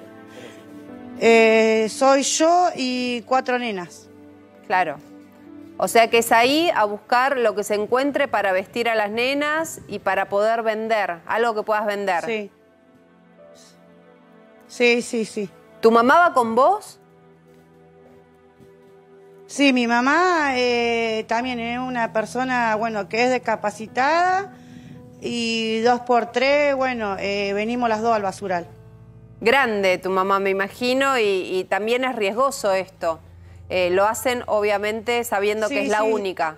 Soy yo y 4 nenas. Claro. O sea que es ahí a buscar lo que se encuentre para vestir a las nenas y para poder vender, algo que puedas vender. Sí. ¿Tu mamá va con vos? Sí, mi mamá también es una persona, bueno, que es discapacitada y 2x3, bueno, venimos las dos al basural. Grande tu mamá, me imagino, y también es riesgoso esto. Lo hacen, obviamente, sabiendo que es la única.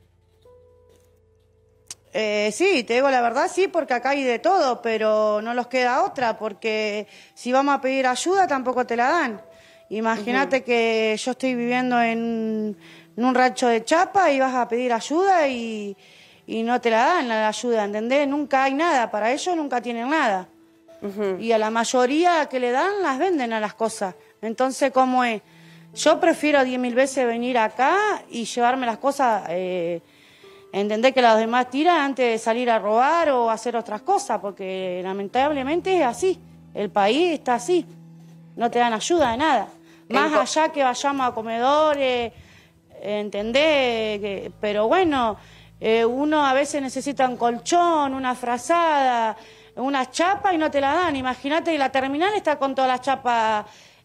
Sí, te digo la verdad, sí, porque acá hay de todo, pero no nos queda otra, porque si vamos a pedir ayuda tampoco te la dan. Imagínate que yo estoy viviendo en un rancho de chapa y vas a pedir ayuda y no te la dan la ayuda, ¿entendés? Nunca hay nada, para ellos nunca tienen nada. Y a la mayoría que le dan las venden a las cosas. Entonces, ¿cómo es? Yo prefiero 10.000 veces venir acá y llevarme las cosas entender que los demás tiran antes de salir a robar o hacer otras cosas, porque lamentablemente es así. El país está así. No te dan ayuda de nada. Más allá que vayamos a comedores, ¿entendés? Pero bueno, uno a veces necesita un colchón, una frazada, una chapa y no te la dan. Imagínate que la terminal está con todas las chapas,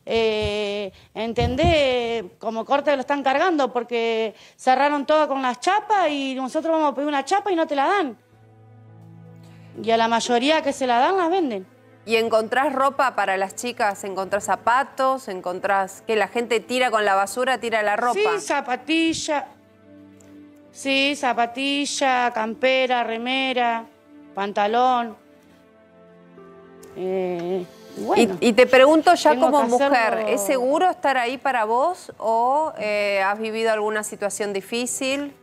¿entendés? Como corte lo están cargando porque cerraron todo con las chapas y nosotros vamos a pedir una chapa y no te la dan. Y a la mayoría que se la dan, las venden. ¿Y encontrás ropa para las chicas? ¿Encontrás zapatos? ¿Encontrás que la gente tira con la basura, tira la ropa? Sí, zapatilla. Sí, zapatilla, campera, remera, pantalón. Bueno, y te pregunto ya tengo como que mujer, hacerlo. ¿es seguro estar ahí para vos o has vivido alguna situación difícil?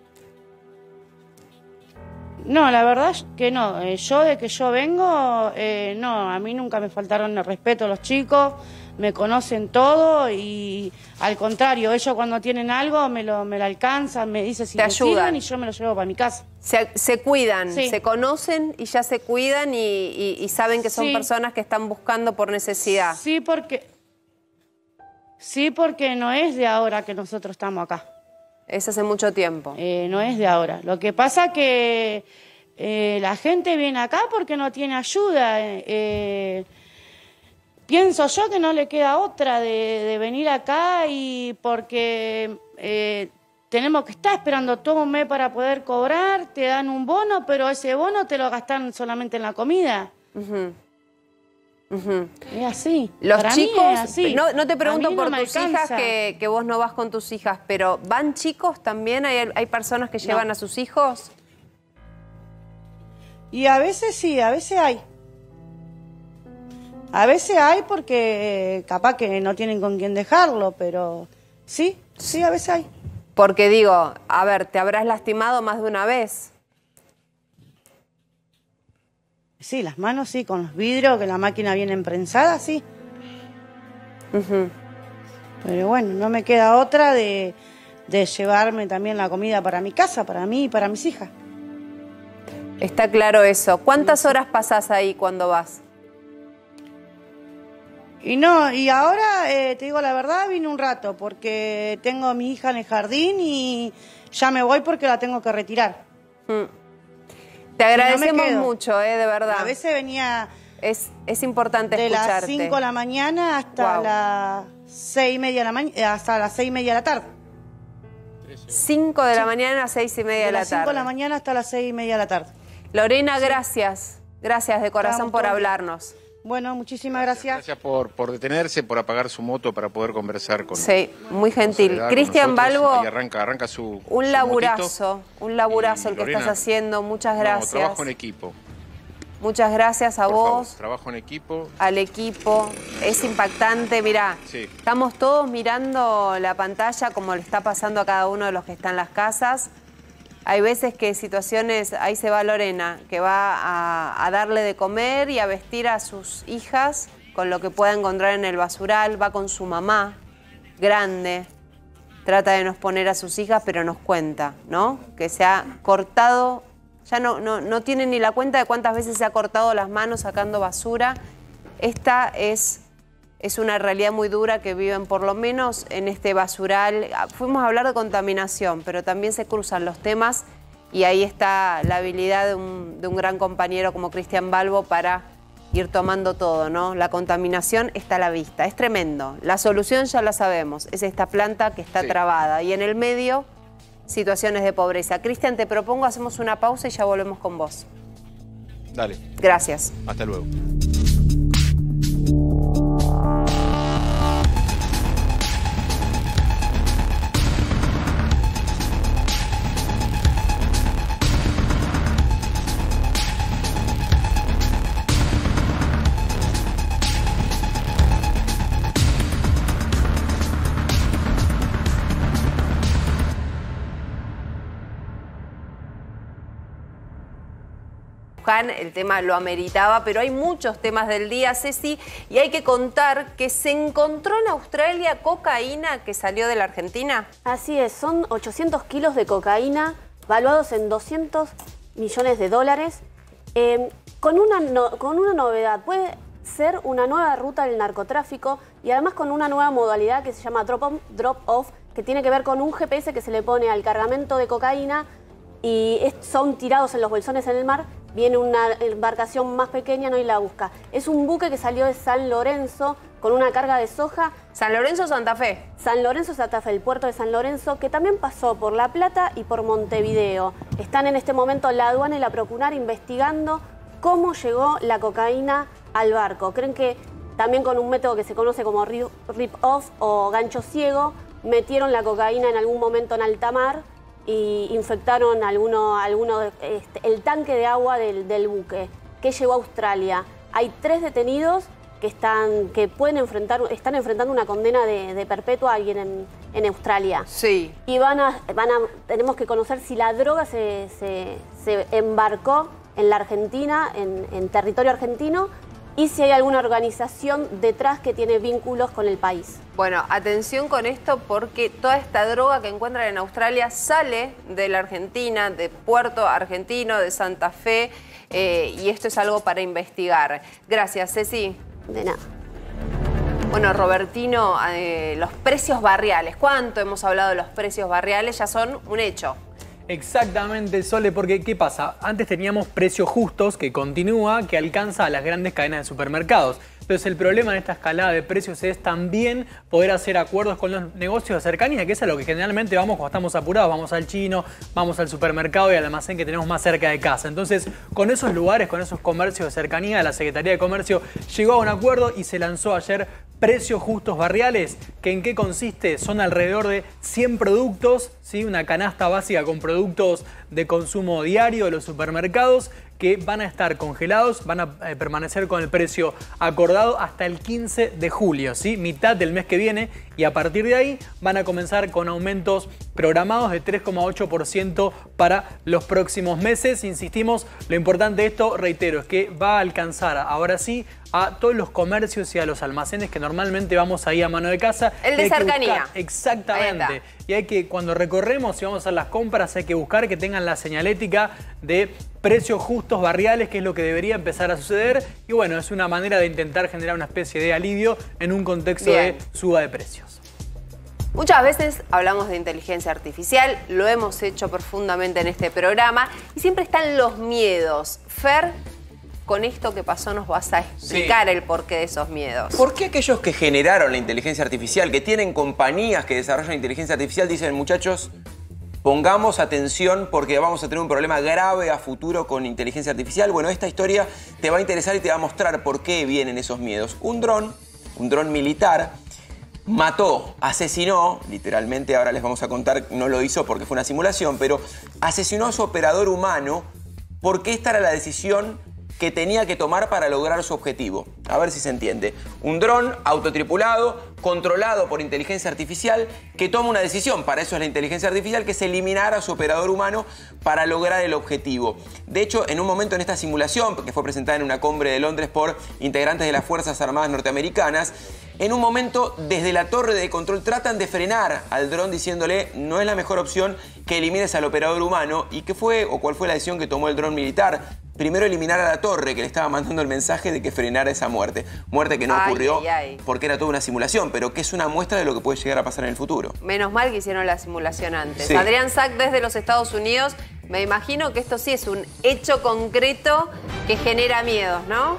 No, la verdad es que no. Yo de que yo vengo, no, a mí nunca me faltaron el respeto los chicos, me conocen todo y al contrario, ellos cuando tienen algo me lo alcanzan, me dicen si me sirven y yo me lo llevo para mi casa. Se cuidan, Sí. se conocen y ya se cuidan y saben que son Sí. personas que están buscando por necesidad. Sí, porque no es de ahora que nosotros estamos acá. Es hace mucho tiempo. No es de ahora. Lo que pasa que la gente viene acá porque no tiene ayuda. Pienso yo que no le queda otra de venir acá y porque tenemos que estar esperando todo un mes para poder cobrar, te dan un bono, pero ese bono te lo gastan solamente en la comida. Es así. Los Para mí chicos, es así. no te pregunto A mí no por me tus hijas, alcanza. que vos no vas con tus hijas, pero ¿van chicos también? ¿Hay personas que llevan a sus hijos? Y a veces sí, a veces hay. A veces hay porque capaz que no tienen con quién dejarlo, pero sí, a veces hay. Porque digo, a ver, te habrás lastimado más de una vez. Sí, las manos sí, con los vidrios, que la máquina viene emprensada, sí. Pero bueno, no me queda otra de llevarme también la comida para mi casa, para mí y para mis hijas. Está claro eso. ¿Cuántas horas pasás ahí cuando vas? Y ahora, te digo la verdad, vine un rato, porque tengo a mi hija en el jardín y ya me voy porque la tengo que retirar. Te agradecemos Si no me quedo. mucho, de verdad. A veces venía... Es importante de escucharte. las 5 de la mañana hasta las 6:30 de la mañana, hasta las 6:30 de la tarde. 5 de la mañana a 6:30 de la tarde. De las 5 de la mañana hasta las 6:30 de la tarde. Lorena, gracias. Gracias de corazón Estamos por todos. hablarnos. Bueno, muchísimas gracias. Gracias por detenerse, por apagar su moto para poder conversar con Sí, muy gentil. Soledad, con Cristian nosotros. Balbo, Ahí arranca su un laburazo el que Lorena, estás haciendo. Muchas no, gracias. trabajo en equipo. Muchas gracias a Por vos, favor, trabajo en equipo. al equipo. Es impactante. Mirá, Sí. estamos todos mirando la pantalla como le está pasando a cada uno de los que están en las casas. Hay veces que situaciones, ahí se va Lorena, que va a darle de comer y a vestir a sus hijas con lo que pueda encontrar en el basural. Va con su mamá, grande, trata de no exponer a sus hijas, pero nos cuenta, ¿no? Que se ha cortado, ya no tiene ni la cuenta de cuántas veces se ha cortado las manos sacando basura. Esta es una realidad muy dura que viven por lo menos en este basural. Fuimos a hablar de contaminación, pero también se cruzan los temas y ahí está la habilidad de un gran compañero como Cristian Balbo para ir tomando todo, ¿no? La contaminación está a la vista, es tremendo. La solución ya la sabemos, es esta planta que está trabada y en el medio situaciones de pobreza. Cristian, te propongo, hacemos una pausa y ya volvemos con vos. Dale. Gracias. Hasta luego. El tema lo ameritaba, pero hay muchos temas del día, Ceci, y hay que contar que se encontró en Australia cocaína que salió de la Argentina. Así es, son 800 kilos de cocaína valuados en 200 millones de dólares, con una novedad. Puede ser una nueva ruta del narcotráfico y además con una nueva modalidad que se llama drop-off, que tiene que ver con un GPS que se le pone al cargamento de cocaína y son tirados en los bolsones en el mar. Viene una embarcación más pequeña, ¿no? Y la busca. Es un buque que salió de San Lorenzo con una carga de soja. ¿San Lorenzo o Santa Fe? San Lorenzo, Santa Fe, el puerto de San Lorenzo, que también pasó por La Plata y por Montevideo. Están en este momento la aduana y la Procurar investigando cómo llegó la cocaína al barco. Creen que también con un método que se conoce como rip-off o gancho ciego, metieron la cocaína en algún momento en alta mar y infectaron el tanque de agua del buque que llegó a Australia. Hay 3 detenidos que están enfrentando una condena de perpetua a alguien en Australia. Sí. Y tenemos que conocer si la droga se embarcó en la Argentina, en territorio argentino, y si hay alguna organización detrás que tiene vínculos con el país. Bueno, atención con esto porque toda esta droga que encuentran en Australia sale de la Argentina, de Puerto Argentino, de Santa Fe, y esto es algo para investigar. Gracias, Ceci. De nada. Bueno, Robertino, los precios barriales. ¿Cuánto hemos hablado de los precios barriales? Ya son un hecho. Exactamente, Sole, porque ¿qué pasa? Antes teníamos precios justos que continúa, que alcanza a las grandes cadenas de supermercados. Entonces el problema en esta escalada de precios es también poder hacer acuerdos con los negocios de cercanía, que es a lo que generalmente vamos cuando estamos apurados. Vamos al chino, vamos al supermercado y al almacén que tenemos más cerca de casa. Entonces con esos lugares, con esos comercios de cercanía, la Secretaría de Comercio llegó a un acuerdo y se lanzó ayer precios justos barriales, que ¿en qué consiste? Son alrededor de 100 productos, ¿sí? Una canasta básica con productos de consumo diario de los supermercados que van a estar congelados, van a permanecer con el precio acordado hasta el 15 de julio, ¿sí? Mitad del mes que viene, y a partir de ahí van a comenzar con aumentos programados de 3,8% para los próximos meses. Insistimos, lo importante de esto, reitero, es que va a alcanzar ahora sí a todos los comercios y a los almacenes que normalmente vamos ahí a mano de casa. El de cercanía. Exactamente. Y hay que, cuando recorremos y vamos a hacer las compras, hay que buscar que tengan la señalética de precios justos barriales, que es lo que debería empezar a suceder. Y bueno, es una manera de intentar generar una especie de alivio en un contexto de suba de precios. Muchas veces hablamos de inteligencia artificial, lo hemos hecho profundamente en este programa y siempre están los miedos. Fer, con esto que pasó nos vas a explicar el porqué de esos miedos. ¿Por qué aquellos que generaron la inteligencia artificial, que tienen compañías que desarrollan inteligencia artificial, dicen, muchachos, pongamos atención porque vamos a tener un problema grave a futuro con inteligencia artificial? Bueno, esta historia te va a interesar y te va a mostrar por qué vienen esos miedos. Un dron militar, mató, asesinó, literalmente ahora les vamos a contar, no lo hizo porque fue una simulación, pero asesinó a su operador humano porque esta era la decisión que tenía que tomar para lograr su objetivo. A ver si se entiende. Un dron autotripulado, controlado por inteligencia artificial, que toma una decisión, para eso es la inteligencia artificial, que es eliminar a su operador humano para lograr el objetivo. De hecho, en un momento en esta simulación, que fue presentada en una cumbre de Londres por integrantes de las Fuerzas Armadas norteamericanas, en un momento desde la torre de control tratan de frenar al dron diciéndole no es la mejor opción que elimines al operador humano. ¿Y qué fue o cuál fue la decisión que tomó el dron militar? Primero eliminar a la torre, que le estaba mandando el mensaje de que frenara esa muerte. Muerte que no ocurrió porque era toda una simulación, pero que es una muestra de lo que puede llegar a pasar en el futuro. Menos mal que hicieron la simulación antes. Sí. Adrián Sack desde los Estados Unidos, me imagino que esto sí es un hecho concreto que genera miedos, ¿no?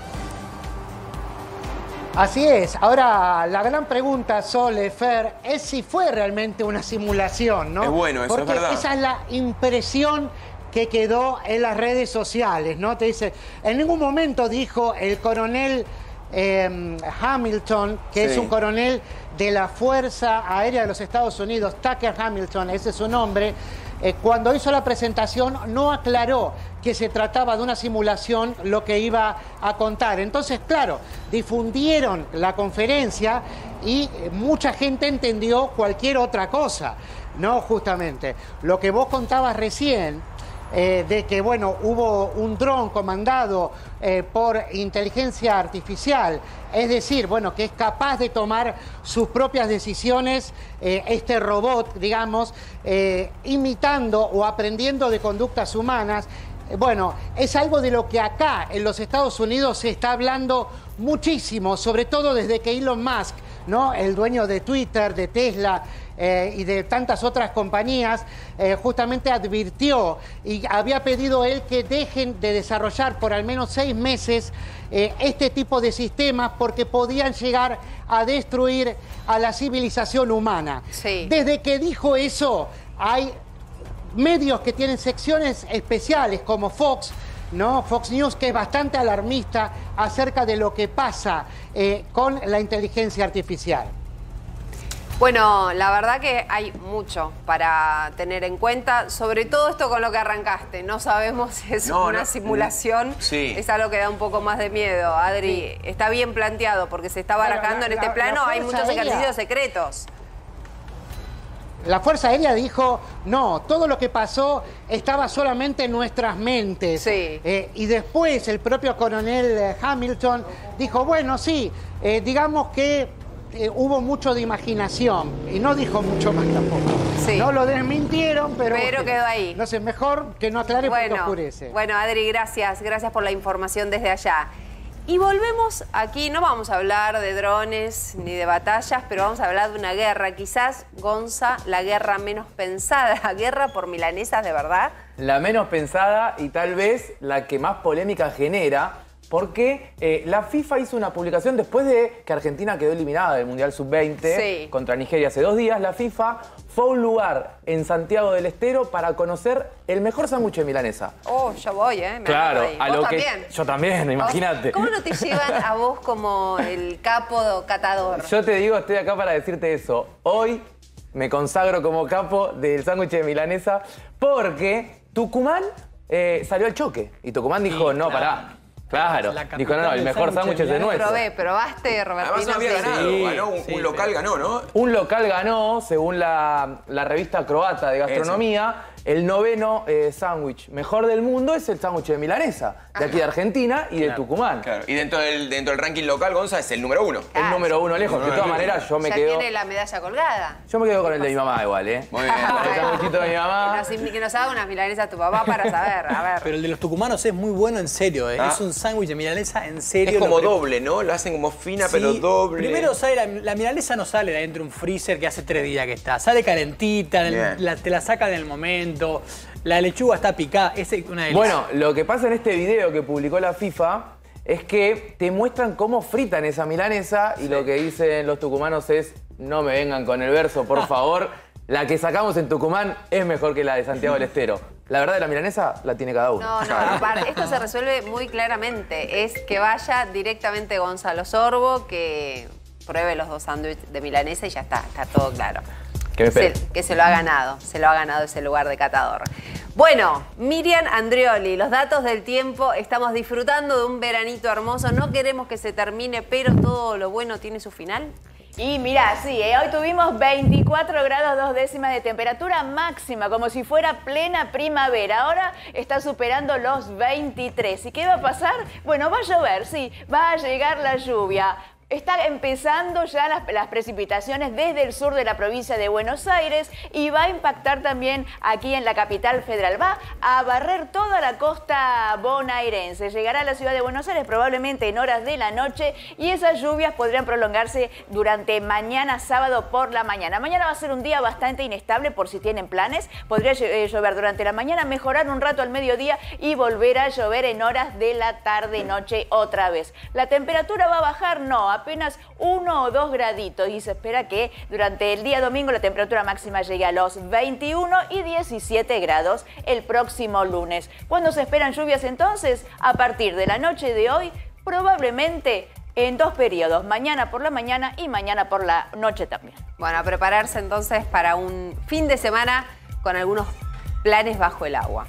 Así es. Ahora, la gran pregunta, Sole, Fer, es si fue realmente una simulación, ¿no? Es bueno, eso porque es verdad. Esa es la impresión que quedó en las redes sociales, ¿no? Te dice, en ningún momento dijo el coronel Hamilton, que es un coronel de la Fuerza Aérea de los Estados Unidos, Tucker Hamilton, ese es su nombre, cuando hizo la presentación no aclaró que se trataba de una simulación lo que iba a contar. Entonces, claro, difundieron la conferencia y mucha gente entendió cualquier otra cosa, ¿no? Justamente, lo que vos contabas recién, de que, bueno, hubo un dron comandado por inteligencia artificial, es decir, bueno, que es capaz de tomar sus propias decisiones, este robot, digamos, imitando o aprendiendo de conductas humanas. Bueno, es algo de lo que acá en los Estados Unidos se está hablando muchísimo, sobre todo desde que Elon Musk, ¿no?, el dueño de Twitter, de Tesla y de tantas otras compañías, justamente advirtió y había pedido él que dejen de desarrollar por al menos 6 meses este tipo de sistemas porque podían llegar a destruir a la civilización humana. Sí. Desde que dijo eso, hay medios que tienen secciones especiales como Fox, ¿no? Fox News, que es bastante alarmista acerca de lo que pasa con la inteligencia artificial. Bueno, la verdad que hay mucho para tener en cuenta, sobre todo esto con lo que arrancaste. No sabemos si es una simulación, es algo que da un poco más de miedo. Adri, está bien planteado porque se está barajando en este plano, hay muchos ejercicios secretos. La Fuerza Aérea dijo, no, todo lo que pasó estaba solamente en nuestras mentes. Sí. Y después el propio coronel Hamilton dijo, bueno, sí, digamos que hubo mucho de imaginación. Y no dijo mucho más tampoco. Sí. No lo desmintieron, pero quedó ahí. No sé, mejor que no aclare porque oscurece. Bueno, Adri, gracias. Gracias por la información desde allá. Y volvemos aquí, no vamos a hablar de drones ni de batallas, pero vamos a hablar de una guerra. Quizás, Gonza, la guerra menos pensada. ¿Guerra por milanesas de verdad? La menos pensada y tal vez la que más polémica genera, porque la FIFA hizo una publicación después de que Argentina quedó eliminada del Mundial Sub-20 contra Nigeria hace 2 días. La FIFA fue a un lugar en Santiago del Estero para conocer el mejor sándwich de milanesa. Oh, yo voy, ¿eh? Claro, a lo que... También. Yo también, imagínate. ¿Cómo no te llevan a vos como el capo catador? Yo te digo, estoy acá para decirte eso. Hoy me consagro como capo del sándwich de milanesa porque Tucumán salió al choque. Y Tucumán dijo, no, pará. Claro, dijo, no, el mejor sándwich es de nuestro. Probaste, Robertino. Además no había ganado, un local ganó, ¿no? Un local ganó, según la revista croata de gastronomía, el 9º sándwich mejor del mundo es el sándwich de milanesa, de aquí de Argentina y de Tucumán. Claro. Y dentro del ranking local, Gonza, es el número 1. El número 1 lejos, de todas maneras yo me quedo... Ya tiene la medalla colgada. Yo me quedo con el de mi mamá igual, ¿eh? Muy bien. El sándwichito de mi mamá. Que nos haga unas milanesas tu papá para saber, a ver. Pero el de los tucumanos es muy bueno en serio, ¿eh? Es un sándwich de milanesa en serio. Es como doble, ¿no? Lo hacen como fina, pero doble. Primero sale, la milanesa no sale de adentro de un freezer que hace 3 días que está. Sale calentita, te la sacan en el momento. La lechuga está picada, es una delicia. Bueno, lo que pasa en este video que publicó la FIFA es que te muestran cómo fritan esa milanesa y lo que dicen los tucumanos es, no me vengan con el verso, por favor. La que sacamos en Tucumán es mejor que la de Santiago del Estero. La verdad de la milanesa la tiene cada uno. No, esto se resuelve muy claramente. Es que vaya directamente Gonzalo Sorbo, que pruebe los 2 sándwiches de milanesa y ya está todo claro. Que se lo ha ganado ese lugar de catador. Bueno, Miriam Andrioli, los datos del tiempo, estamos disfrutando de un veranito hermoso, no queremos que se termine, pero todo lo bueno tiene su final. Y mira, sí, hoy tuvimos 24 grados 2 décimas de temperatura máxima, como si fuera plena primavera. Ahora está superando los 23. ¿Y qué va a pasar? Bueno, va a llover, sí, va a llegar la lluvia. Está empezando ya las precipitaciones desde el sur de la provincia de Buenos Aires y va a impactar también aquí en la capital federal. Va a barrer toda la costa bonaerense. Llegará a la ciudad de Buenos Aires probablemente en horas de la noche y esas lluvias podrían prolongarse durante mañana sábado por la mañana. Mañana va a ser un día bastante inestable por si tienen planes. Podría llover durante la mañana, mejorar un rato al mediodía y volver a llover en horas de la tarde-noche otra vez. ¿La temperatura va a bajar? No, apenas 1 o 2 graditos y se espera que durante el día domingo la temperatura máxima llegue a los 21 y 17 grados el próximo lunes. ¿Cuándo se esperan lluvias entonces? A partir de la noche de hoy, probablemente en 2 periodos, mañana por la mañana y mañana por la noche también. Bueno, a prepararse entonces para un fin de semana con algunos planes bajo el agua.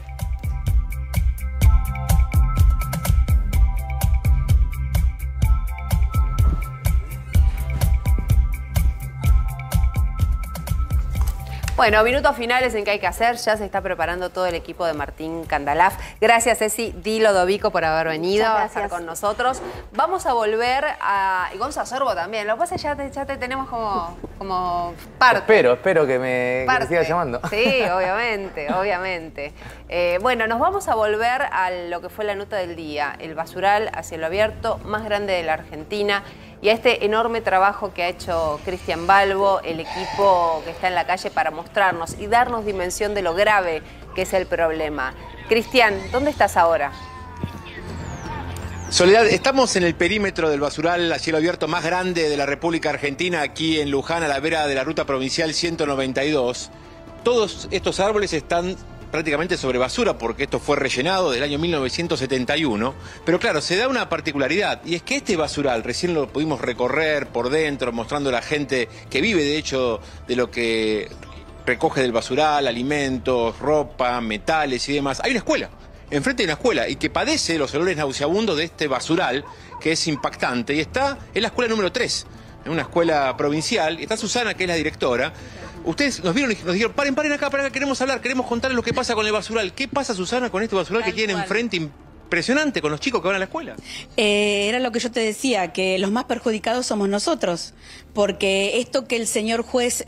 Bueno, minutos finales en qué hay que hacer. Ya se está preparando todo el equipo de Martín Kandalaf. Gracias, Ceci Di Lodovico, por haber venido a estar con nosotros. Vamos a volver a... Y Gonza Sorbo también. Lo que pasa es que ya te tenemos como parte. Espero que me sigas llamando. Sí, obviamente. Bueno, nos vamos a volver a lo que fue la nota del día. El basural a cielo abierto más grande de la Argentina. Y a este enorme trabajo que ha hecho Cristian Balbo, el equipo que está en la calle para mostrarnos y darnos dimensión de lo grave que es el problema. Cristian, ¿dónde estás ahora? Soledad, estamos en el perímetro del basural a cielo abierto más grande de la República Argentina, aquí en Luján, a la vera de la ruta provincial 192. Todos estos árboles están prácticamente sobre basura, porque esto fue rellenado del año 1971, pero claro, se da una particularidad, y es que este basural, recién lo pudimos recorrer por dentro, mostrando a la gente que vive de hecho de lo que recoge del basural, alimentos, ropa, metales y demás. Hay una escuela, enfrente hay una escuela, y que padece los olores nauseabundos de este basural, que es impactante, y está en la escuela número 3, en una escuela provincial, y está Susana, que es la directora. Ustedes nos vieron y nos dijeron, paren acá, queremos hablar, queremos contarles lo que pasa con el basural. ¿Qué pasa, Susana, con este basural que tienen enfrente impresionante con los chicos que van a la escuela? Era lo que yo te decía, que los más perjudicados somos nosotros, porque esto que el señor juez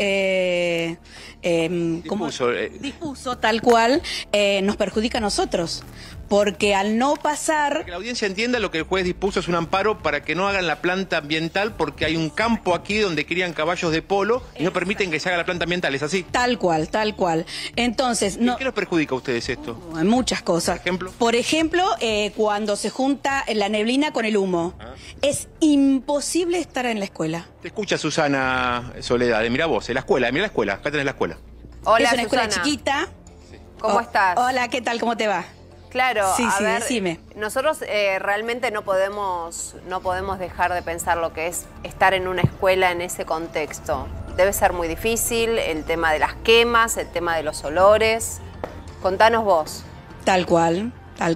dispuso tal cual, nos perjudica a nosotros. Porque al no pasar... Para que la audiencia entienda, lo que el juez dispuso es un amparo para que no hagan la planta ambiental, porque hay un campo aquí donde crían caballos de polo y no permiten que se haga la planta ambiental, ¿es así? Tal cual. Entonces... ¿Qué nos perjudica a ustedes esto? Muchas cosas. Por ejemplo, cuando se junta la neblina con el humo. Es imposible estar en la escuela. Te escucha Susana Soledad, mira vos, la escuela, acá tenés la escuela. Hola, es una escuela Susana. Chiquita. ¿Cómo estás? Hola, ¿qué tal? ¿Cómo te va? Claro, sí, a ver, decime. Nosotros realmente no podemos dejar de pensar lo que es estar en una escuela en ese contexto. Debe ser muy difícil, el tema de las quemas, el tema de los olores. Contanos vos. Tal cual.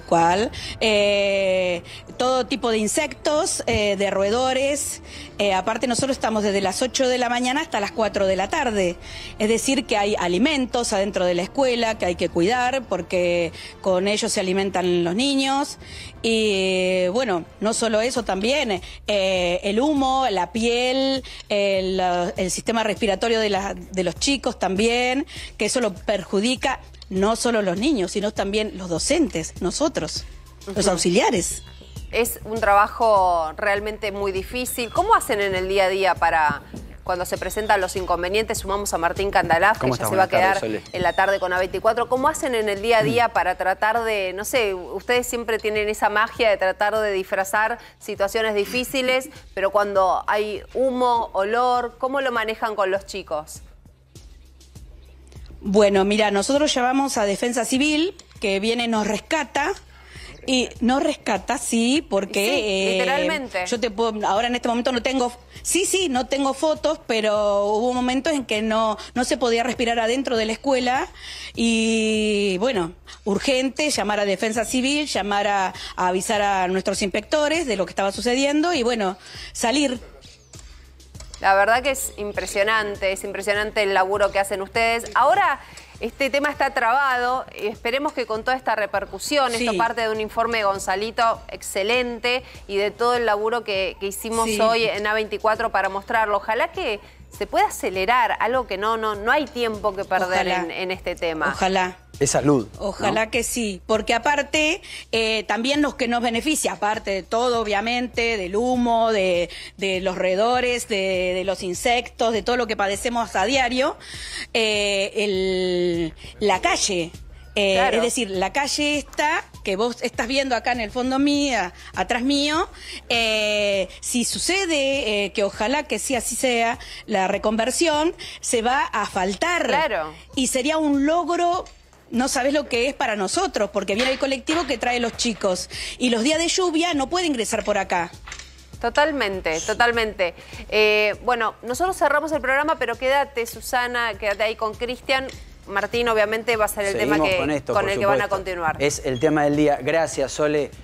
Todo tipo de insectos, de roedores. Aparte nosotros estamos desde las 8 de la mañana hasta las 4 de la tarde. Es decir, que hay alimentos adentro de la escuela que hay que cuidar porque con ellos se alimentan los niños. Y bueno, no solo eso, también el humo, la piel, el sistema respiratorio de los chicos también, que eso lo perjudica. No solo los niños, sino también los docentes, nosotros, los auxiliares. Es un trabajo realmente muy difícil. ¿Cómo hacen en el día a día para, cuando se presentan los inconvenientes, sumamos a Martín Kandalaf, que ya se va a quedar en la tarde con A24, ¿cómo hacen en el día a día para tratar de, no sé, ustedes siempre tienen esa magia de tratar de disfrazar situaciones difíciles, pero cuando hay humo, olor, ¿cómo lo manejan con los chicos? Bueno, mira, nosotros llamamos a Defensa Civil, que viene y nos rescata. Y nos rescata, sí, porque... Sí, literalmente. Yo te puedo... Ahora en este momento no tengo... Sí, no tengo fotos, pero hubo momentos en que no se podía respirar adentro de la escuela. Y bueno, urgente, llamar a Defensa Civil, llamar a avisar a nuestros inspectores de lo que estaba sucediendo y bueno, salir. La verdad que es impresionante el laburo que hacen ustedes. Ahora este tema está trabado y esperemos que con toda esta repercusión, esto parte de un informe de Gonzalito excelente y de todo el laburo que hicimos hoy en A24 para mostrarlo. Ojalá que se pueda acelerar, algo que no hay tiempo que perder en este tema. Ojalá. Es salud. Ojalá que sí, porque aparte también los que nos beneficia, aparte de todo obviamente, del humo, de los roedores, de los insectos, de todo lo que padecemos a diario, la calle. Es decir, la calle esta, que vos estás viendo acá en el fondo mío, atrás mío, si sucede, que ojalá que sí así sea, la reconversión, se va a asfaltar. Claro. Y sería un logro... No sabes lo que es para nosotros, porque viene el colectivo que trae los chicos. Y los días de lluvia no puede ingresar por acá. Totalmente. Bueno, nosotros cerramos el programa, pero quédate, Susana, quédate ahí con Cristian. Martín, obviamente, va a ser el tema con el que van a continuar. Es el tema del día. Gracias, Sole.